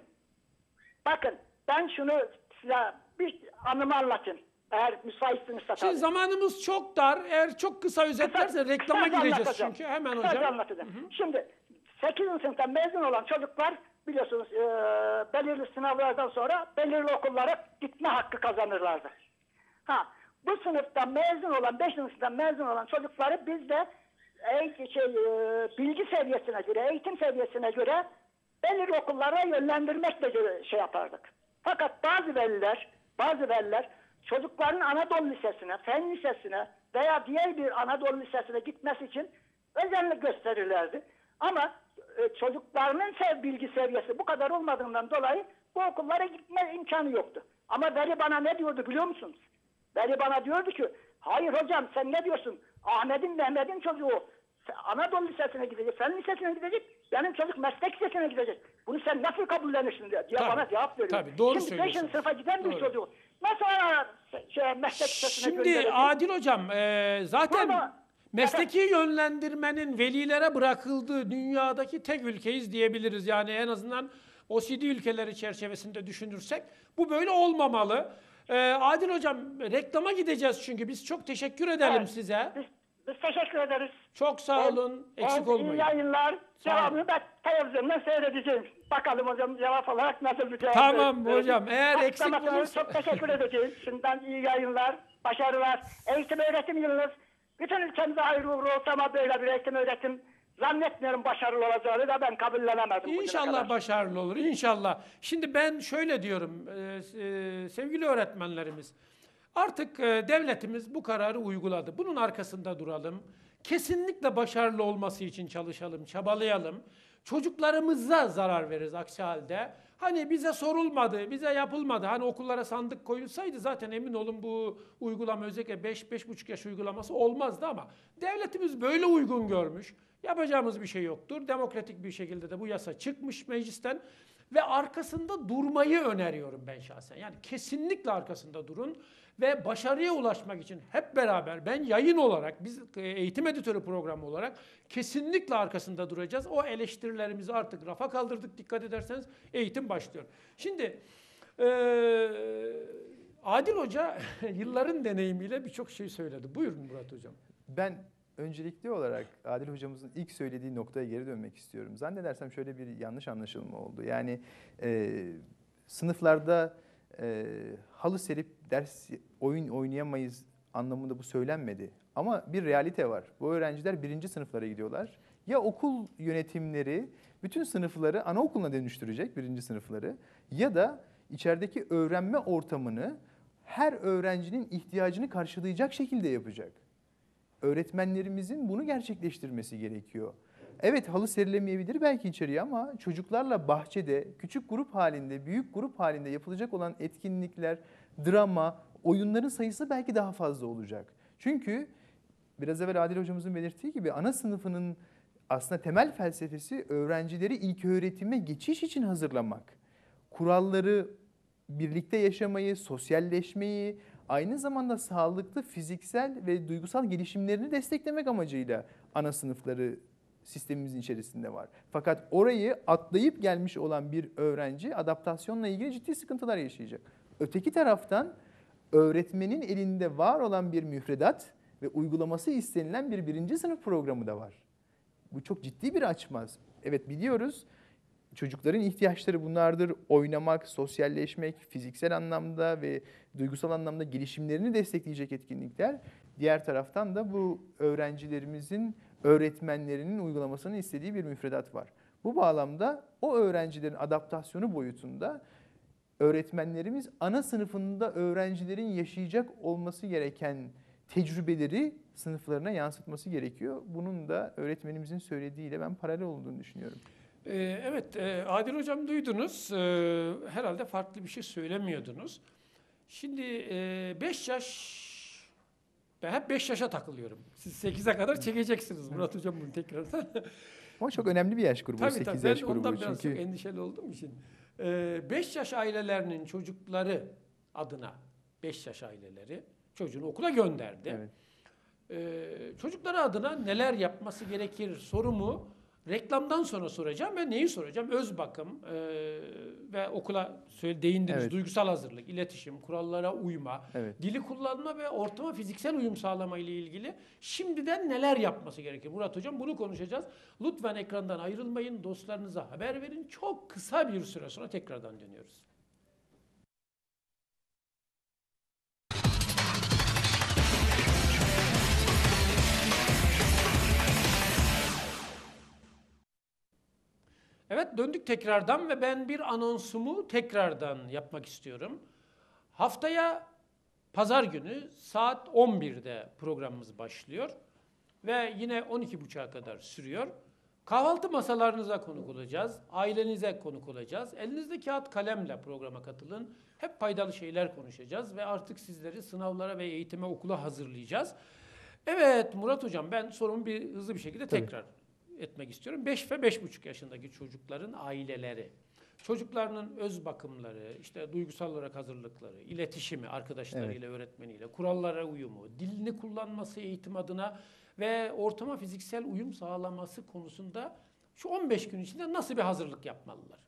Bakın ben şunu size bir anımı anlatayım. Eğer müsaitsiniz tabii. Şimdi zamanımız çok dar. Eğer çok kısa özetlerse Kısa- reklama kısaca gireceğiz anlatacağım. çünkü. Hemen Kısaca hocam. anlatacağım. Şimdi sekizinci sınıftan mezun olan çocuklar biliyorsunuz e, belirli sınavlardan sonra belirli okullara gitme hakkı kazanırlardı. Ha, bu sınıftan mezun olan, beşinci sınıftan mezun olan çocukları biz de e, şey, e, bilgi seviyesine göre, eğitim seviyesine göre belirli okullara yönlendirmekle göre şey yapardık. Fakat bazı veliler, bazı veliler çocukların Anadolu Lisesi'ne, Fen Lisesi'ne veya diğer bir Anadolu Lisesi'ne gitmesi için özenlik gösterirlerdi. Ama e, çocuklarının sev bilgi seviyesi bu kadar olmadığından dolayı bu okullara gitme imkanı yoktu. Ama veli bana ne diyordu biliyor musunuz? Veli bana diyordu ki, hayır hocam sen ne diyorsun? Ahmet'in, Mehmet'in çocuğu Anadolu Lisesi'ne gidecek, Fen Lisesi'ne gidecek, benim çocuk meslek lisesine gidecek. Bunu sen nasıl kabullenirsin diye, diye Tabii, bana cevap veriyor. tabii, doğru Şimdi söylüyorsunuz. beşinci sınıfa giden bir Doğru. çocuğu nasıl ana şey, meslek lisesine Şimdi gönderecek? Adil hocam e, zaten Burada- mesleki yönlendirmenin velilere bırakıldığı dünyadaki tek ülkeyiz diyebiliriz. Yani en azından O E C D ülkeleri çerçevesinde düşünürsek bu böyle olmamalı. E, Adil hocam reklama gideceğiz çünkü biz çok teşekkür edelim Evet. size. Biz, biz teşekkür ederiz. Çok sağ olun. Eksik İyi olmayın. yayınlar. Sağ olun. Cevabını ben televizyondan seyredeceğim. Bakalım hocam cevap olarak nasıl bir cevap Tamam verir. hocam, eğer eksik Açıklamasını olursa- çok teşekkür edeceğim. Şimdiden iyi yayınlar, başarılar. Eğitim öğretim yılınız bütün ülkemize hayırlı uğurlu olsa ama böyle bir eğitim öğretim zannetmiyorum başarılı olacağını da ben kabullenemedim. bugüne İnşallah kadar. başarılı olur, inşallah. Şimdi ben şöyle diyorum, e, e, sevgili öğretmenlerimiz, artık e, devletimiz bu kararı uyguladı. Bunun arkasında duralım. Kesinlikle başarılı olması için çalışalım, çabalayalım. Çocuklarımıza zarar veririz aksi halde. Hani bize sorulmadı, bize yapılmadı. Hani okullara sandık koyulsaydı zaten emin olun bu uygulama özellikle beş beş buçuk yaş uygulaması olmazdı ama devletimiz böyle uygun görmüş. Yapacağımız bir şey yoktur. Demokratik bir şekilde de bu yasa çıkmış meclisten ve arkasında durmayı öneriyorum ben şahsen. Yani kesinlikle arkasında durun ve başarıya ulaşmak için hep beraber ben yayın olarak, biz eğitim editörü programı olarak kesinlikle arkasında duracağız. O eleştirilerimizi artık rafa kaldırdık, dikkat ederseniz eğitim başlıyor. Şimdi eee Adil Hoca yılların deneyimiyle birçok şey söyledi. Buyurun Murat Hocam. Ben öncelikli olarak Adil Hocamızın ilk söylediği noktaya geri dönmek istiyorum. Zannedersem şöyle bir yanlış anlaşılma oldu. Yani e, sınıflarda e, halı serip ders oyun oynayamayız anlamında bu söylenmedi. Ama bir realite var. Bu öğrenciler birinci sınıflara gidiyorlar. Ya okul yönetimleri bütün sınıfları anaokuluna dönüştürecek, birinci sınıfları, ya da içerideki öğrenme ortamını her öğrencinin ihtiyacını karşılayacak şekilde yapacak. Öğretmenlerimizin bunu gerçekleştirmesi gerekiyor. Evet, halı serilemeyebilir belki içeriye ama çocuklarla bahçede küçük grup halinde, büyük grup halinde yapılacak olan etkinlikler, drama, oyunların sayısı belki daha fazla olacak. Çünkü biraz evvel Adil Hocamızın belirttiği gibi ana sınıfının aslında temel felsefesi öğrencileri ilköğretime geçiş için hazırlamak. Kuralları, birlikte yaşamayı, sosyalleşmeyi, aynı zamanda sağlıklı fiziksel ve duygusal gelişimlerini desteklemek amacıyla ana sınıfları sistemimizin içerisinde var. Fakat orayı atlayıp gelmiş olan bir öğrenci adaptasyonla ilgili ciddi sıkıntılar yaşayacak. Öteki taraftan öğretmenin elinde var olan bir müfredat ve uygulaması istenilen bir birinci sınıf programı da var. Bu çok ciddi bir açmaz. Evet, biliyoruz. Çocukların ihtiyaçları bunlardır. Oynamak, sosyalleşmek, fiziksel anlamda ve duygusal anlamda gelişimlerini destekleyecek etkinlikler. Diğer taraftan da bu öğrencilerimizin, öğretmenlerinin uygulamasını istediği bir müfredat var. Bu bağlamda o öğrencilerin adaptasyonu boyutunda öğretmenlerimiz ana sınıfında öğrencilerin yaşayacak olması gereken tecrübeleri sınıflarına yansıtması gerekiyor. Bunun da öğretmenimizin söylediğiyle ben paralel olduğunu düşünüyorum. Ee, evet, e, Adil Hocam duydunuz. Ee, herhalde farklı bir şey söylemiyordunuz. Şimdi beş yaş, ben hep beş yaşa takılıyorum. Siz sekize kadar çekeceksiniz Murat Hocam bunu tekrardan. Ama çok önemli bir yaş grubu, tabii, sekiz tabii, yaş ben grubu. ondan biraz Çünkü çok endişeli olduğum için. beş yaş ailelerinin çocukları adına, beş yaş aileleri çocuğunu okula gönderdi. evet. Ee, çocukları adına neler yapması gerekir sorumu reklamdan sonra soracağım ve neyi soracağım? Öz bakım e, ve okula söyle, değindiniz. Evet. Duygusal hazırlık, iletişim, kurallara uyma, Evet. dili kullanma ve ortama fiziksel uyum sağlama ile ilgili şimdiden neler yapması gerekir? Murat Hocam bunu konuşacağız. Lütfen ekrandan ayrılmayın, dostlarınıza haber verin. Çok kısa bir süre sonra tekrardan dönüyoruz. Evet, döndük tekrardan ve ben bir anonsumu tekrardan yapmak istiyorum. Haftaya pazar günü saat on birde programımız başlıyor ve yine on iki buçuğa kadar sürüyor. Kahvaltı masalarınıza konuk olacağız, ailenize konuk olacağız. Elinizde kağıt kalemle programa katılın. Hep faydalı şeyler konuşacağız ve artık sizleri sınavlara ve eğitime, okula hazırlayacağız. Evet Murat Hocam, ben sorumu bir hızlı bir şekilde Tabii. tekrar etmek istiyorum. beş ve beş buçuk yaşındaki çocukların aileleri, çocuklarının öz bakımları, işte duygusal olarak hazırlıkları, iletişimi arkadaşlarıyla, evet. öğretmeniyle, kurallara uyumu, dilini kullanması eğitim adına ve ortama fiziksel uyum sağlaması konusunda şu on beş gün içinde nasıl bir hazırlık yapmalılar?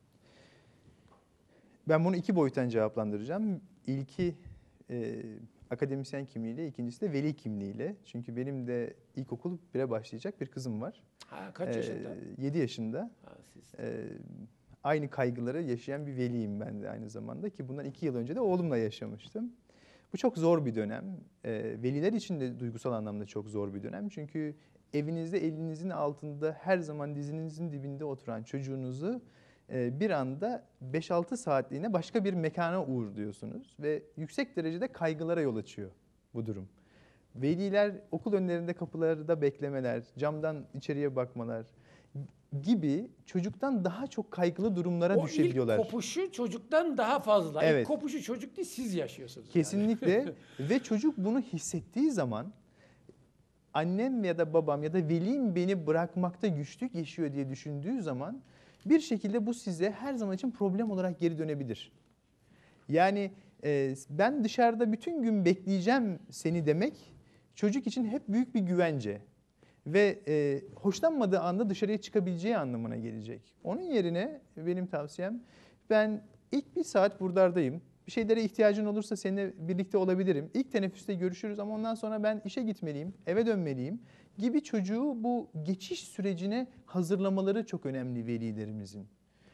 Ben bunu iki boyuttan cevaplandıracağım. İlki e, akademisyen kimliğiyle, ikincisi de veli kimliğiyle. Çünkü benim de ilkokul bire başlayacak bir kızım var. Ha, kaç yaşında? E, yedi yaşında. Ha, siz. E, aynı kaygıları yaşayan bir veliyim ben de aynı zamanda ki bundan iki yıl önce de oğlumla yaşamıştım. Bu çok zor bir dönem. E, veliler için de duygusal anlamda çok zor bir dönem. Çünkü evinizde elinizin altında her zaman dizinizin dibinde oturan çocuğunuzu e, bir anda beş altı saatliğine başka bir mekana uğurluyorsunuz ve yüksek derecede kaygılara yol açıyor bu durum. Veliler okul önlerinde kapılarda beklemeler, camdan içeriye bakmalar gibi çocuktan daha çok kaygılı durumlara O düşebiliyorlar. ilk kopuşu çocuktan daha fazla. Evet. İlk kopuşu çocuk değil, siz yaşıyorsunuz. Kesinlikle Yani. ve çocuk bunu hissettiği zaman annem ya da babam ya da velim beni bırakmakta güçlük yaşıyor diye düşündüğü zaman bir şekilde bu size her zaman için problem olarak geri dönebilir. Yani e, ben dışarıda bütün gün bekleyeceğim seni demek çocuk için hep büyük bir güvence. Ve e, hoşlanmadığı anda dışarıya çıkabileceği anlamına gelecek. Onun yerine benim tavsiyem ben ilk bir saat buralardayım. Bir şeylere ihtiyacın olursa seninle birlikte olabilirim. İlk teneffüste görüşürüz ama ondan sonra ben işe gitmeliyim, eve dönmeliyim gibi çocuğu bu geçiş sürecine hazırlamaları çok önemli velilerimizin.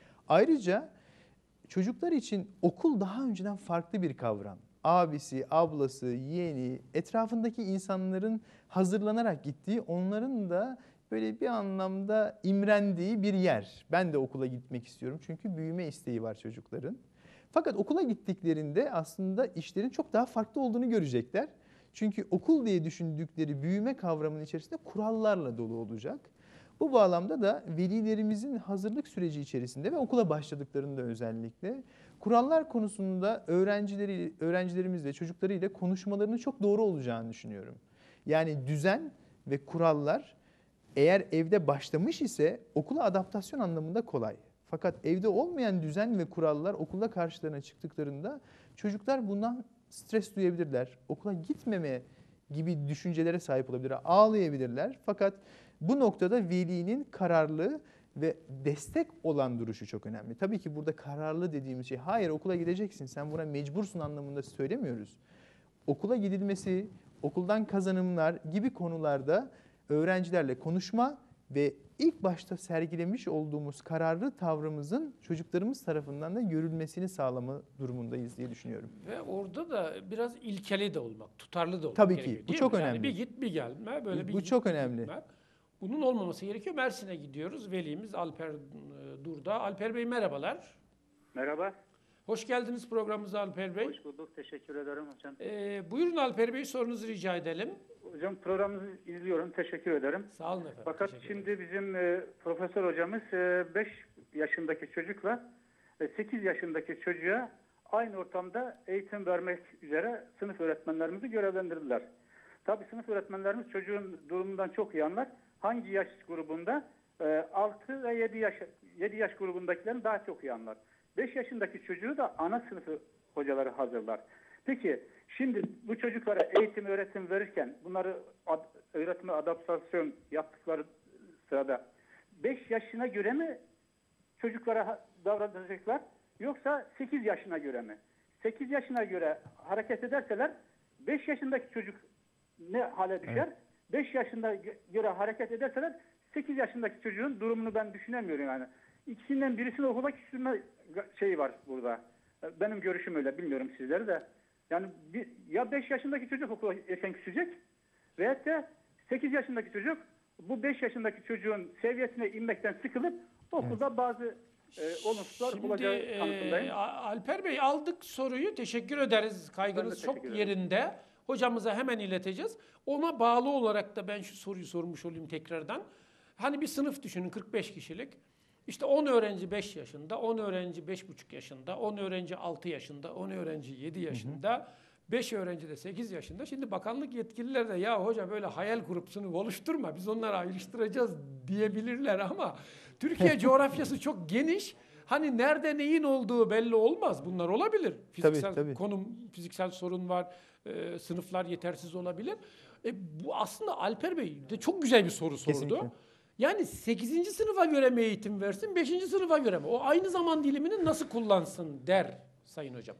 Ayrıca çocuklar için okul daha önceden farklı bir kavram. Abisi, ablası, yeğeni, etrafındaki insanların hazırlanarak gittiği, onların da böyle bir anlamda imrendiği bir yer. Ben de okula gitmek istiyorum çünkü büyüme isteği var çocukların. Fakat okula gittiklerinde aslında işlerin çok daha farklı olduğunu görecekler. Çünkü okul diye düşündükleri büyüme kavramının içerisinde kurallarla dolu olacak. Bu bağlamda da velilerimizin hazırlık süreci içerisinde ve okula başladıklarında özellikle kurallar konusunda öğrencileri, öğrencilerimizle, çocuklarıyla konuşmalarının çok doğru olacağını düşünüyorum. Yani düzen ve kurallar eğer evde başlamış ise okula adaptasyon anlamında kolay. Fakat evde olmayan düzen ve kurallar okulda karşılarına çıktıklarında çocuklar bundan stres duyabilirler. Okula gitmeme gibi düşüncelere sahip olabilirler, ağlayabilirler. Fakat bu noktada velinin kararlı ve destek olan duruşu çok önemli. Tabii ki burada kararlı dediğimiz şey, hayır okula gideceksin, sen buna mecbursun anlamında söylemiyoruz. Okula gidilmesi, okuldan kazanımlar gibi konularda öğrencilerle konuşma ve ilk başta sergilemiş olduğumuz kararlı tavrımızın çocuklarımız tarafından da görülmesini sağlama durumundayız diye düşünüyorum. Ve orada da biraz ilkeli de olmak, tutarlı da olmak Tabii ki, gerekiyor. bu değil çok mi? Yani önemli. bir git bir gelme, böyle bir Bu git, çok bir önemli. gitme. Bunun olmaması gerekiyor. Mersin'e gidiyoruz. Velimiz Alper e, Durda. Alper Bey merhabalar. Merhaba. Hoş geldiniz programımıza Alper Bey. Hoş bulduk. Teşekkür ederim hocam. Ee, buyurun Alper Bey, sorunuzu rica edelim. Hocam programınızı izliyorum. Teşekkür ederim. Sağ olun efendim. Fakat teşekkür şimdi ederim. bizim e, profesör hocamız beş yaşındaki çocukla e, sekiz yaşındaki çocuğa aynı ortamda eğitim vermek üzere sınıf öğretmenlerimizi görevlendirdiler. Tabii sınıf öğretmenlerimiz çocuğun durumundan çok iyi anlar. Hangi yaş grubunda? E, altı ve yedi yaş yedi yaş grubundakilerin daha çok iyi anlar. beş yaşındaki çocuğu da ana sınıfı hocaları hazırlar. Peki şimdi bu çocuklara eğitim öğretim verirken bunları ad, öğretime adaptasyon yaptıkları sırada beş yaşına göre mi çocuklara davranacaklar yoksa sekiz yaşına göre mi? sekiz yaşına göre hareket ederseler beş yaşındaki çocuk ne hale düşer? Evet. beş yaşına göre hareket ederseler sekiz yaşındaki çocuğun durumunu ben düşünemiyorum yani. İkisinden birisini okula küsürme şeyi var burada. Benim görüşüm öyle, bilmiyorum sizleri de. Yani bir, ya beş yaşındaki çocuk okula erken küsecek veyahut da sekiz yaşındaki çocuk bu beş yaşındaki çocuğun seviyesine inmekten sıkılıp okulda evet. bazı e, olumsuzlar Şimdi, olacağı kanısındayım. E, Alper Bey aldık soruyu. Teşekkür ederiz. Kaygınız çok ederim. yerinde. Hocamıza hemen ileteceğiz. Ona bağlı olarak da ben şu soruyu sormuş olayım tekrardan. Hani bir sınıf düşünün, kırk beş kişilik. İşte on öğrenci beş yaşında, on öğrenci beş buçuk yaşında, on öğrenci altı yaşında, on öğrenci yedi yaşında, beş öğrenci de sekiz yaşında. Şimdi bakanlık yetkililer de ya hoca böyle hayal kurup sınıf oluşturma, biz onları ayrıştıracağız diyebilirler ama Türkiye coğrafyası çok geniş. Hani nerede neyin olduğu belli olmaz. Bunlar olabilir. Fiziksel tabii, tabii. konum, fiziksel sorun var, e, sınıflar yetersiz olabilir. E, bu aslında Alper Bey de çok güzel bir soru sordu. Kesinlikle. Yani sekizinci sınıfa göre mi eğitim versin, beşinci sınıfa göre mi? O aynı zaman dilimini nasıl kullansın der Sayın Hocam.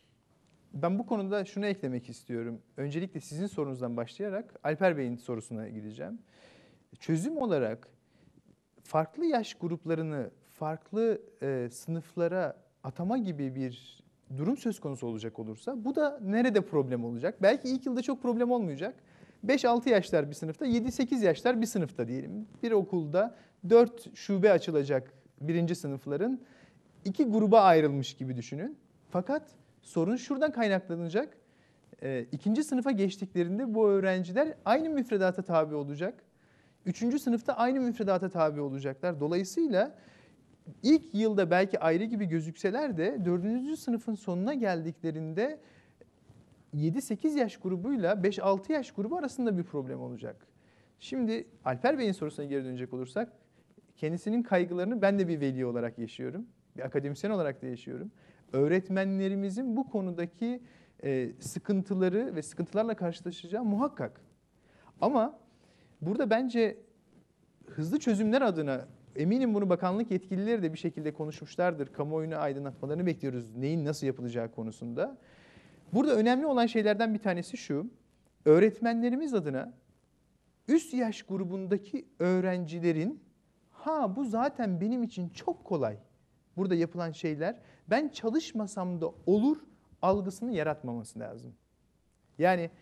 Ben bu konuda şunu eklemek istiyorum. Öncelikle sizin sorunuzdan başlayarak Alper Bey'in sorusuna gideceğim. Çözüm olarak farklı yaş gruplarını farklı e, sınıflara atama gibi bir durum söz konusu olacak olursa bu da nerede problem olacak? Belki ilk yılda çok problem olmayacak. beş altı yaşlar bir sınıfta, yedi sekiz yaşlar bir sınıfta diyelim. Bir okulda dört şube açılacak birinci sınıfların iki gruba ayrılmış gibi düşünün. Fakat sorun şuradan kaynaklanacak. E, ikinci sınıfa geçtiklerinde bu öğrenciler aynı müfredata tabi olacak. Üçüncü sınıfta aynı müfredata tabi olacaklar. Dolayısıyla ilk yılda belki ayrı gibi gözükseler de dördüncü sınıfın sonuna geldiklerinde yedi sekiz yaş grubuyla beş altı yaş grubu arasında bir problem olacak. Şimdi Alper Bey'in sorusuna geri dönecek olursak, kendisinin kaygılarını ben de bir veli olarak yaşıyorum. Bir akademisyen olarak da yaşıyorum. Öğretmenlerimizin bu konudaki e, sıkıntıları ve sıkıntılarla karşılaşacağı muhakkak. Ama burada bence hızlı çözümler adına eminim bunu bakanlık yetkilileri de bir şekilde konuşmuşlardır. Kamuoyunu aydınlatmalarını bekliyoruz neyin nasıl yapılacağı konusunda. Burada önemli olan şeylerden bir tanesi şu. Öğretmenlerimiz adına üst yaş grubundaki öğrencilerin ha bu zaten benim için çok kolay. Burada yapılan şeyler ben çalışmasam da olur algısını yaratmaması lazım. Yani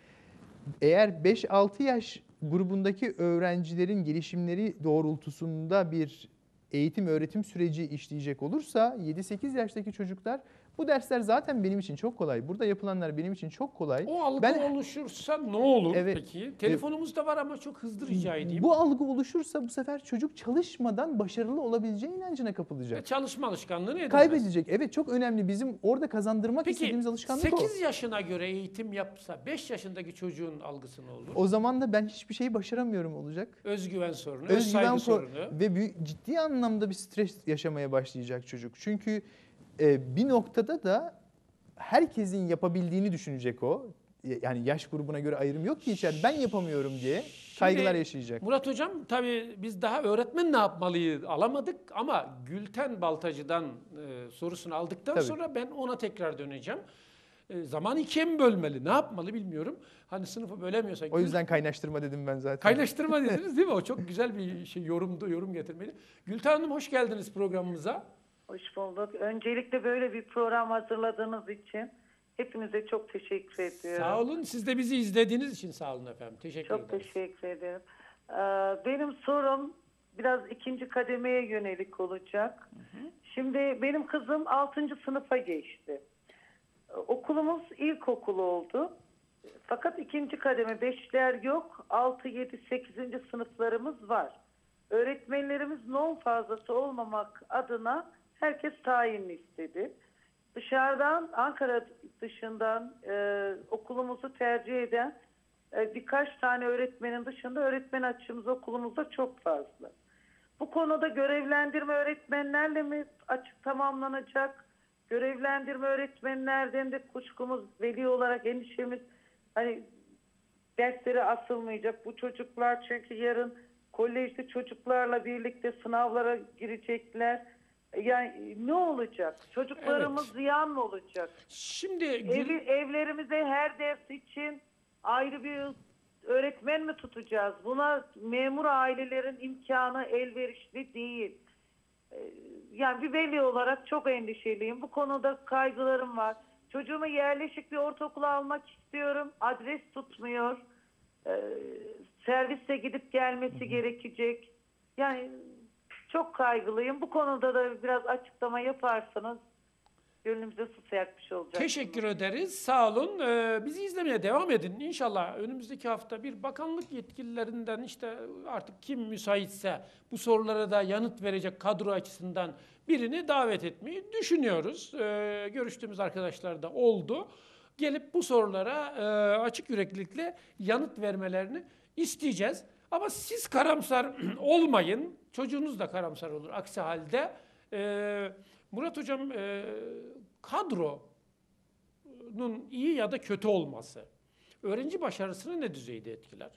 eğer beş altı yaş grubundaki öğrencilerin gelişimleri doğrultusunda bir eğitim öğretim süreci işleyecek olursa yedi sekiz yaştaki çocuklar bu dersler zaten benim için çok kolay. Burada yapılanlar benim için çok kolay. O algı Ben, oluşursa ne olur Evet. peki? Telefonumuz da var ama çok hızlı rica edeyim. Bu algı oluşursa bu sefer çocuk çalışmadan başarılı olabileceği inancına kapılacak. Ve çalışma alışkanlığını edinmez. Kaybedecek. Evet çok önemli. Bizim orada kazandırmak Peki istediğimiz alışkanlık o. sekiz yaşına göre eğitim yapsa beş yaşındaki çocuğun algısı ne olur? O zaman da ben hiçbir şeyi başaramıyorum olacak. Özgüven sorunu, öz Özgüven saygı pro- sorunu. ve büyük, ciddi anlamda bir stres yaşamaya başlayacak çocuk. Çünkü e, bir noktada da herkesin yapabildiğini düşünecek o. Yani yaş grubuna göre ayrım yok ki içeride. Ben yapamıyorum diye kaygılar Şimdi, yaşayacak. Murat Hocam tabii biz daha öğretmen ne yapmalıyı alamadık ama Gülten Baltacı'dan e, sorusunu aldıktan Tabii. sonra ben ona tekrar döneceğim. E, zamanı ikiye mi bölmeli? Ne yapmalı bilmiyorum. Hani sınıfı bölemiyorsa. O yüzden kaynaştırma dedim ben zaten. Kaynaştırma dediniz değil mi? O çok güzel bir şey yorumdu, yorum getirmeli. Gülten Hanım hoş geldiniz programımıza. Hoş bulduk. Öncelikle böyle bir program hazırladığınız için hepinize çok teşekkür ediyorum. Sağ olun. Siz de bizi izlediğiniz için sağ olun efendim. Teşekkür Çok ederim. teşekkür ederim. Ee, Benim sorum biraz ikinci kademeye yönelik olacak. Hı hı. Şimdi benim kızım altıncı sınıfa geçti. Okulumuz ilkokul oldu. Fakat ikinci kademe beşler yok. altı, yedi, sekizinci sınıflarımız var. Öğretmenlerimiz non fazlası olmamak adına herkes tayin istedi. Dışarıdan, Ankara dışından e, okulumuzu tercih eden e, birkaç tane öğretmenin dışında öğretmen açığımız okulumuzda çok fazla. Bu konuda görevlendirme öğretmenlerle mi açık tamamlanacak? Görevlendirme öğretmenlerden de kuşkumuz, veli olarak endişemiz, hani dersleri asılmayacak. Bu çocuklar çünkü yarın kolejde çocuklarla birlikte sınavlara girecekler. Yani ne olacak? Çocuklarımız Evet. ziyan mı olacak? Şimdi Gül- Evi, evlerimize her ders için ayrı bir öğretmen mi tutacağız? Buna memur ailelerin imkanı elverişli değil. Ee, Yani bir veli olarak çok endişeliyim. Bu konuda kaygılarım var. Çocuğumu yerleşik bir ortaokula almak istiyorum. Adres tutmuyor. Ee, serviste gidip gelmesi gerekecek. Yani çok kaygılıyım. Bu konuda da biraz açıklama yaparsanız gönlümüze su serpmiş olacak. Teşekkür ederiz. Sağ olun. Ee, bizi izlemeye devam edin. İnşallah önümüzdeki hafta bir bakanlık yetkililerinden işte artık kim müsaitse bu sorulara da yanıt verecek kadro açısından birini davet etmeyi düşünüyoruz. Ee, görüştüğümüz arkadaşlar da oldu. Gelip bu sorulara e, açık yüreklilikle yanıt vermelerini isteyeceğiz. Ama siz karamsar olmayın. Çocuğunuz da karamsar olur. Aksi halde e, Murat Hocam e, kadronun iyi ya da kötü olması öğrenci başarısını ne düzeyde etkiler?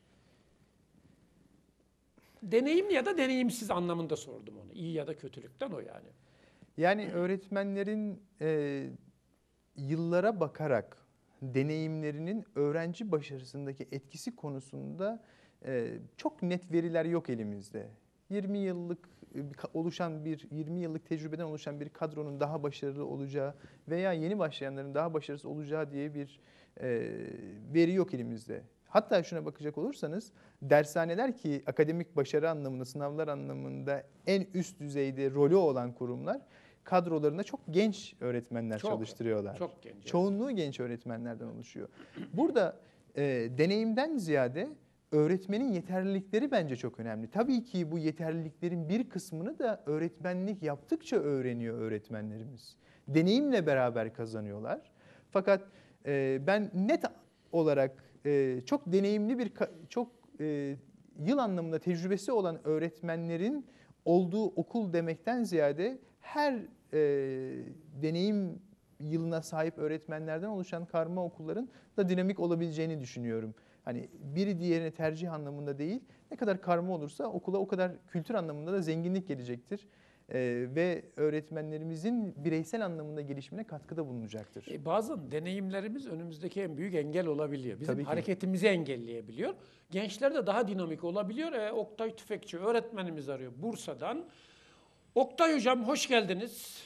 Deneyimli ya da deneyimsiz anlamında sordum onu. İyi ya da kötülükten o yani. Yani öğretmenlerin e, yıllara bakarak deneyimlerinin öğrenci başarısındaki etkisi konusunda e, çok net veriler yok elimizde. yirmi yıllık oluşan bir yirmi yıllık tecrübeden oluşan bir kadronun daha başarılı olacağı veya yeni başlayanların daha başarısız olacağı diye bir e, veri yok elimizde. Hatta şuna bakacak olursanız dershaneler ki akademik başarı anlamında, sınavlar anlamında en üst düzeyde rolü olan kurumlar kadrolarında çok genç öğretmenler Çok, çalıştırıyorlar. çok genç. Çoğunluğu genç öğretmenlerden oluşuyor. Burada e, deneyimden ziyade öğretmenin yeterlilikleri bence çok önemli. Tabii ki bu yeterliliklerin bir kısmını da öğretmenlik yaptıkça öğreniyor öğretmenlerimiz. Deneyimle beraber kazanıyorlar. Fakat e, ben net olarak e, çok deneyimli bir, çok e, yıl anlamında tecrübesi olan öğretmenlerin olduğu okul demekten ziyade her e, deneyim yılına sahip öğretmenlerden oluşan karma okulların da dinamik olabileceğini düşünüyorum. Hani biri diğerine tercih anlamında değil, ne kadar karma olursa okula o kadar kültür anlamında da zenginlik gelecektir. Ee, ve öğretmenlerimizin bireysel anlamında gelişimine katkıda bulunacaktır. E, bazen deneyimlerimiz önümüzdeki en büyük engel olabiliyor. Bizim Tabii ki. hareketimizi engelleyebiliyor. Gençler de daha dinamik olabiliyor. E, Oktay Tüfekçi öğretmenimiz arıyor Bursa'dan. Oktay Hocam hoş geldiniz.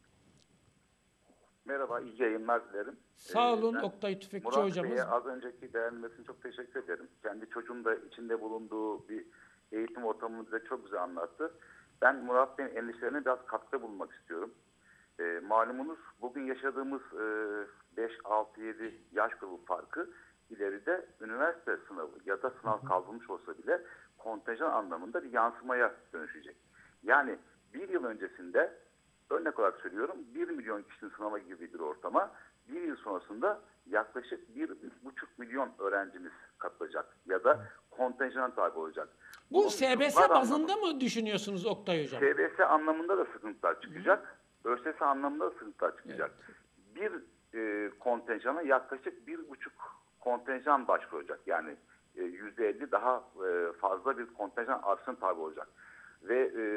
Merhaba, iyi yayınlar dilerim. Sağ Ee, olun ben Oktay Tüfekçi Murat hocamız. Bey'e az önceki değerlendirmesine çok teşekkür ederim. Kendi çocuğum da içinde bulunduğu bir eğitim ortamını bize çok güzel anlattı. Ben Murat Bey'in endişelerine biraz katkıda bulunmak istiyorum. Ee, malumunuz bugün yaşadığımız e, beş, altı, yedi yaş grubu farkı ileride üniversite sınavı ya da sınav kaldırılmış olsa bile kontenjan anlamında bir yansımaya dönüşecek. Yani bir yıl öncesinde örnek olarak söylüyorum bir milyon kişinin sınava girdiği bir ortama bir yıl sonrasında yaklaşık bir buçuk milyon öğrencimiz katılacak ya da kontenjana tabi olacak. Bu Bunun S B S çocuklar bazında mı düşünüyorsunuz Oktay Hocam? S B S anlamında da sıkıntılar çıkacak. ÖSS anlamında da sıkıntılar çıkacak. Bir e, kontenjana yaklaşık bir buçuk kontenjan başvuracak. Yani e, yüzde elli daha e, fazla bir kontenjan artışına tabi olacak. Ve e,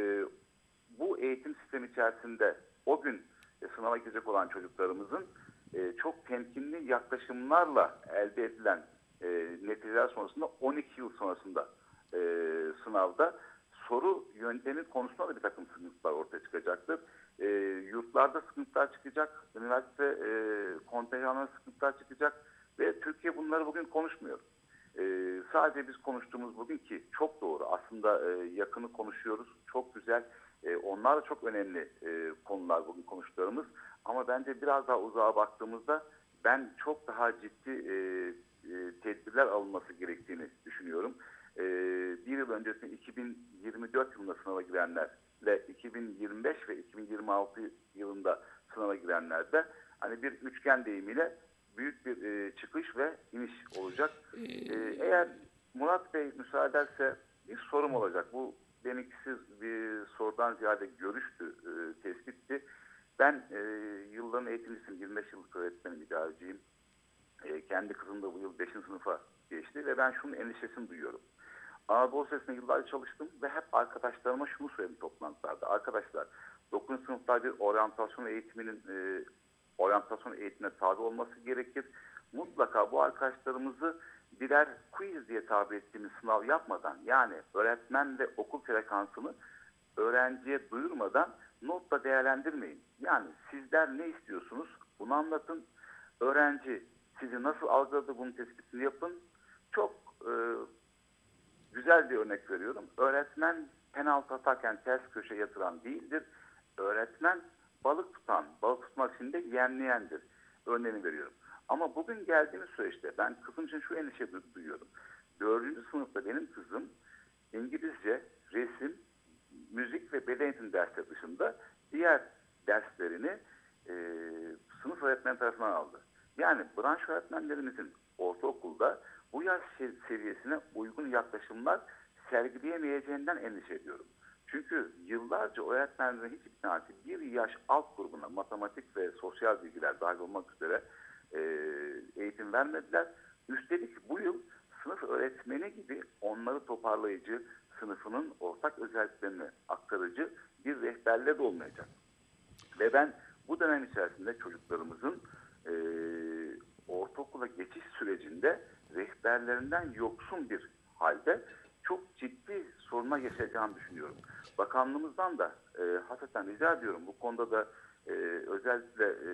bu eğitim sistemi içerisinde o gün e, sınava girecek olan çocuklarımızın e, çok temkinli yaklaşımlarla elde edilen e, neticeler sonrasında on iki yıl sonrasında e, sınavda soru yöntemi konusunda da bir takım sıkıntılar ortaya çıkacaktır. E, yurtlarda sıkıntılar çıkacak, üniversite e, kontenjanlarında sıkıntılar çıkacak ve Türkiye bunları bugün konuşmuyor. E, sadece biz konuştuğumuz bugün ki çok doğru aslında e, yakını konuşuyoruz, çok güzel. E, onlar da çok önemli e, konular bugün konuştuklarımız ama bence biraz daha uzağa baktığımızda ben çok daha ciddi e, e, tedbirler alınması gerektiğini düşünüyorum. E, bir yıl öncesinde iki bin yirmi dört yılında sınava girenlerle iki bin yirmi beş ve iki bin yirmi altı yılında sınava girenlerde hani bir üçgen deyimiyle büyük bir e, çıkış ve iniş olacak. E, eğer Murat Bey müsaade ederse bir sorum olacak. Bu benimkisi bir sorudan ziyade görüştü, e, tespitti. Ben e, yılların eğitimcisiyim, yirmi beş yıllık öğretmenim, idareciyim. E, kendi kızım da bu yıl beşinci sınıfa geçti ve ben şunun endişesini duyuyorum. Anadolu Lisesi'nde yıllarca çalıştım ve hep arkadaşlarıma şunu söyledim toplantılarda. Arkadaşlar dokuzuncu sınıfta bir oryantasyon eğitiminin e, oryantasyon eğitimine tabi olması gerekir. Mutlaka bu arkadaşlarımızı birer quiz diye tabir ettiğimiz sınav yapmadan yani öğretmen ve okul frekansını öğrenciye duyurmadan notla değerlendirmeyin. Yani sizler ne istiyorsunuz bunu anlatın. Öğrenci sizi nasıl algıladı bunun tespitini yapın. Çok e, güzel bir örnek veriyorum. Öğretmen penaltı atarken ters köşe yatıran değildir. Öğretmen balık tutan, balık tutmak için de yemleyendir. Örneğini veriyorum. Ama bugün geldiğimiz süreçte ben kızım için şu endişe duyuyorum. Dördüncü sınıfta benim kızım İngilizce, resim, müzik ve beden eğitimi dersleri dışında diğer derslerini e, sınıf öğretmeni tarafından aldı. Yani branş öğretmenlerimizin ortaokulda bu yaş seviyesine uygun yaklaşımlar sergileyemeyeceğinden endişe ediyorum. Çünkü yıllarca öğretmenlerin hiçbir tanesi bir yaş alt grubuna matematik ve sosyal bilgiler dahil olmak üzere e, eğitim vermediler. Üstelik bu yıl sınıf öğretmeni gibi onları toparlayıcı, sınıfının ortak özelliklerini aktarıcı bir rehberle de olmayacak. Ve ben bu dönem içerisinde çocuklarımızın e, ortaokula geçiş sürecinde rehberlerinden yoksun bir halde çok ciddi soruna yaşayacağını düşünüyorum. Bakanlığımızdan da e, hakikaten rica ediyorum bu konuda da e, özellikle e,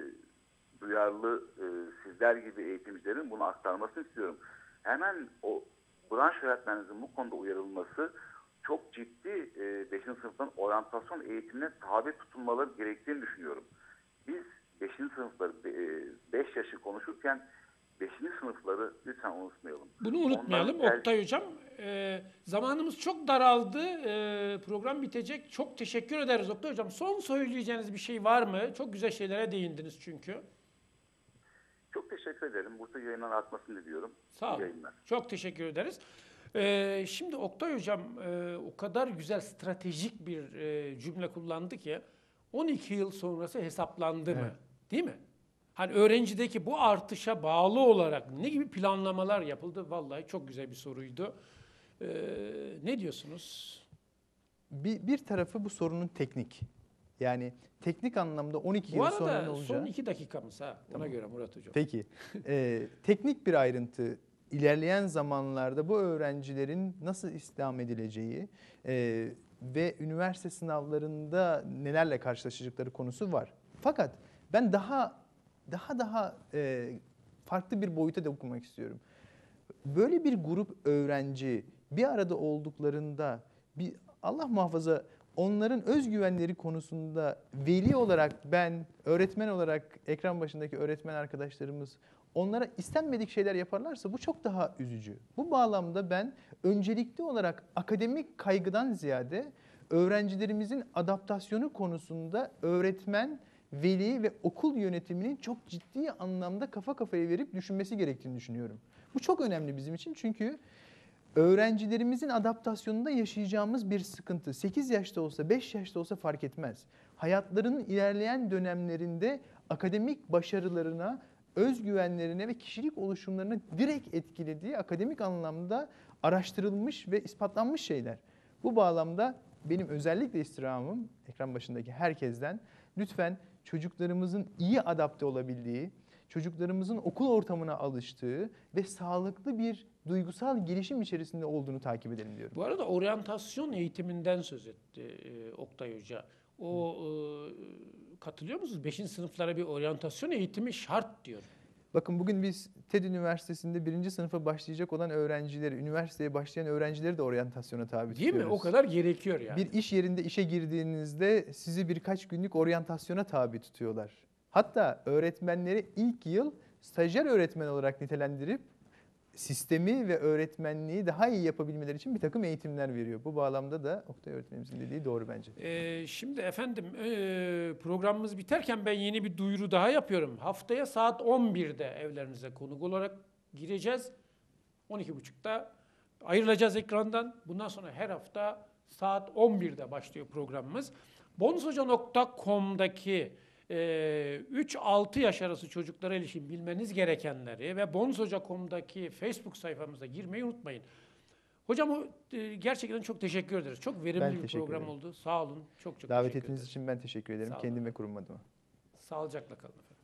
duyarlı e, sizler gibi eğitimcilerin bunu aktarmasını istiyorum. Hemen o branş öğretmeninizin bu konuda uyarılması çok ciddi e, beşinci sınıftan oryantasyon eğitimine tabi tutulmaları gerektiğini düşünüyorum. Biz beşinci sınıfları beş yaşı konuşurken beşinci sınıfları lütfen unutmayalım. Bunu unutmayalım Onların Oktay Hocam. E, zamanımız çok daraldı. E, program bitecek. Çok teşekkür ederiz Oktay Hocam. Son söyleyeceğiniz bir şey var mı? Çok güzel şeylere değindiniz çünkü. Çok teşekkür ederim. Burada yayınların artmasını diliyorum. Sağ olun. Çok teşekkür ederiz. Ee, şimdi Oktay Hocam e, o kadar güzel stratejik bir e, cümle kullandı ki on iki yıl sonrası hesaplandı mı Evet. Değil mi? Hani öğrencideki bu artışa bağlı olarak ne gibi planlamalar yapıldı? Vallahi çok güzel bir soruydu. Ee, ne diyorsunuz? Bir, bir tarafı bu sorunun teknik. Yani teknik anlamda on iki Bu yıl sonra ne arada olacağı. son iki dakikamız ha. Ona göre Murat Hocam. Peki. Ee, teknik bir ayrıntı, ilerleyen zamanlarda bu öğrencilerin nasıl istihdam edileceği e, ve üniversite sınavlarında nelerle karşılaşacakları konusu var. Fakat ben daha daha daha e, farklı bir boyuta da okumak istiyorum. Böyle bir grup öğrenci bir arada olduklarında bir Allah muhafaza onların özgüvenleri konusunda veli olarak ben, öğretmen olarak ekran başındaki öğretmen arkadaşlarımız onlara istenmedik şeyler yaparlarsa bu çok daha üzücü. Bu bağlamda ben öncelikli olarak akademik kaygıdan ziyade öğrencilerimizin adaptasyonu konusunda öğretmen, veli ve okul yönetiminin çok ciddi anlamda kafa kafaya verip düşünmesi gerektiğini düşünüyorum. Bu çok önemli bizim için çünkü öğrencilerimizin adaptasyonunda yaşayacağımız bir sıkıntı sekiz yaşta olsa beş yaşta olsa fark etmez. Hayatlarının ilerleyen dönemlerinde akademik başarılarına, özgüvenlerine ve kişilik oluşumlarını direkt etkilediği akademik anlamda araştırılmış ve ispatlanmış şeyler. Bu bağlamda benim özellikle istirhamım ekran başındaki herkesten lütfen çocuklarımızın iyi adapte olabildiği, çocuklarımızın okul ortamına alıştığı ve sağlıklı bir duygusal gelişim içerisinde olduğunu takip edelim diyorum. Bu arada oryantasyon eğitiminden söz etti e, Oktay Hoca. O e, katılıyor musunuz? Beşinci sınıflara bir oryantasyon eğitimi şart diyor. Bakın bugün biz TED Üniversitesi'nde birinci sınıfa başlayacak olan öğrencileri, üniversiteye başlayan öğrencileri de oryantasyona tabi Değil tutuyoruz. mi? O kadar gerekiyor yani. Bir iş yerinde işe girdiğinizde sizi birkaç günlük oryantasyona tabi tutuyorlar. Hatta öğretmenleri ilk yıl stajyer öğretmen olarak nitelendirip sistemi ve öğretmenliği daha iyi yapabilmeleri için bir takım eğitimler veriyor. Bu bağlamda da Oktay öğretmenimizin dediği doğru bence. Ee, şimdi efendim e, programımız biterken ben yeni bir duyuru daha yapıyorum. Haftaya saat on birde evlerinize konuk olarak gireceğiz. on iki buçukta ayrılacağız ekrandan. Bundan sonra her hafta saat on birde başlıyor programımız. bonushoca nokta com'daki üç altı yaş arası çocuklara ilişkin bilmeniz gerekenleri ve bonushoca nokta com'daki Facebook sayfamıza girmeyi unutmayın. Hocam gerçekten çok teşekkür ederiz. Çok verimli Ben bir teşekkür program ederim. oldu. Sağ olun. Çok çok Davet teşekkür ettiğiniz ederiz. için ben teşekkür ederim. Sağ olun. Kendim ve kurum adıma. Sağlıcakla kalın efendim.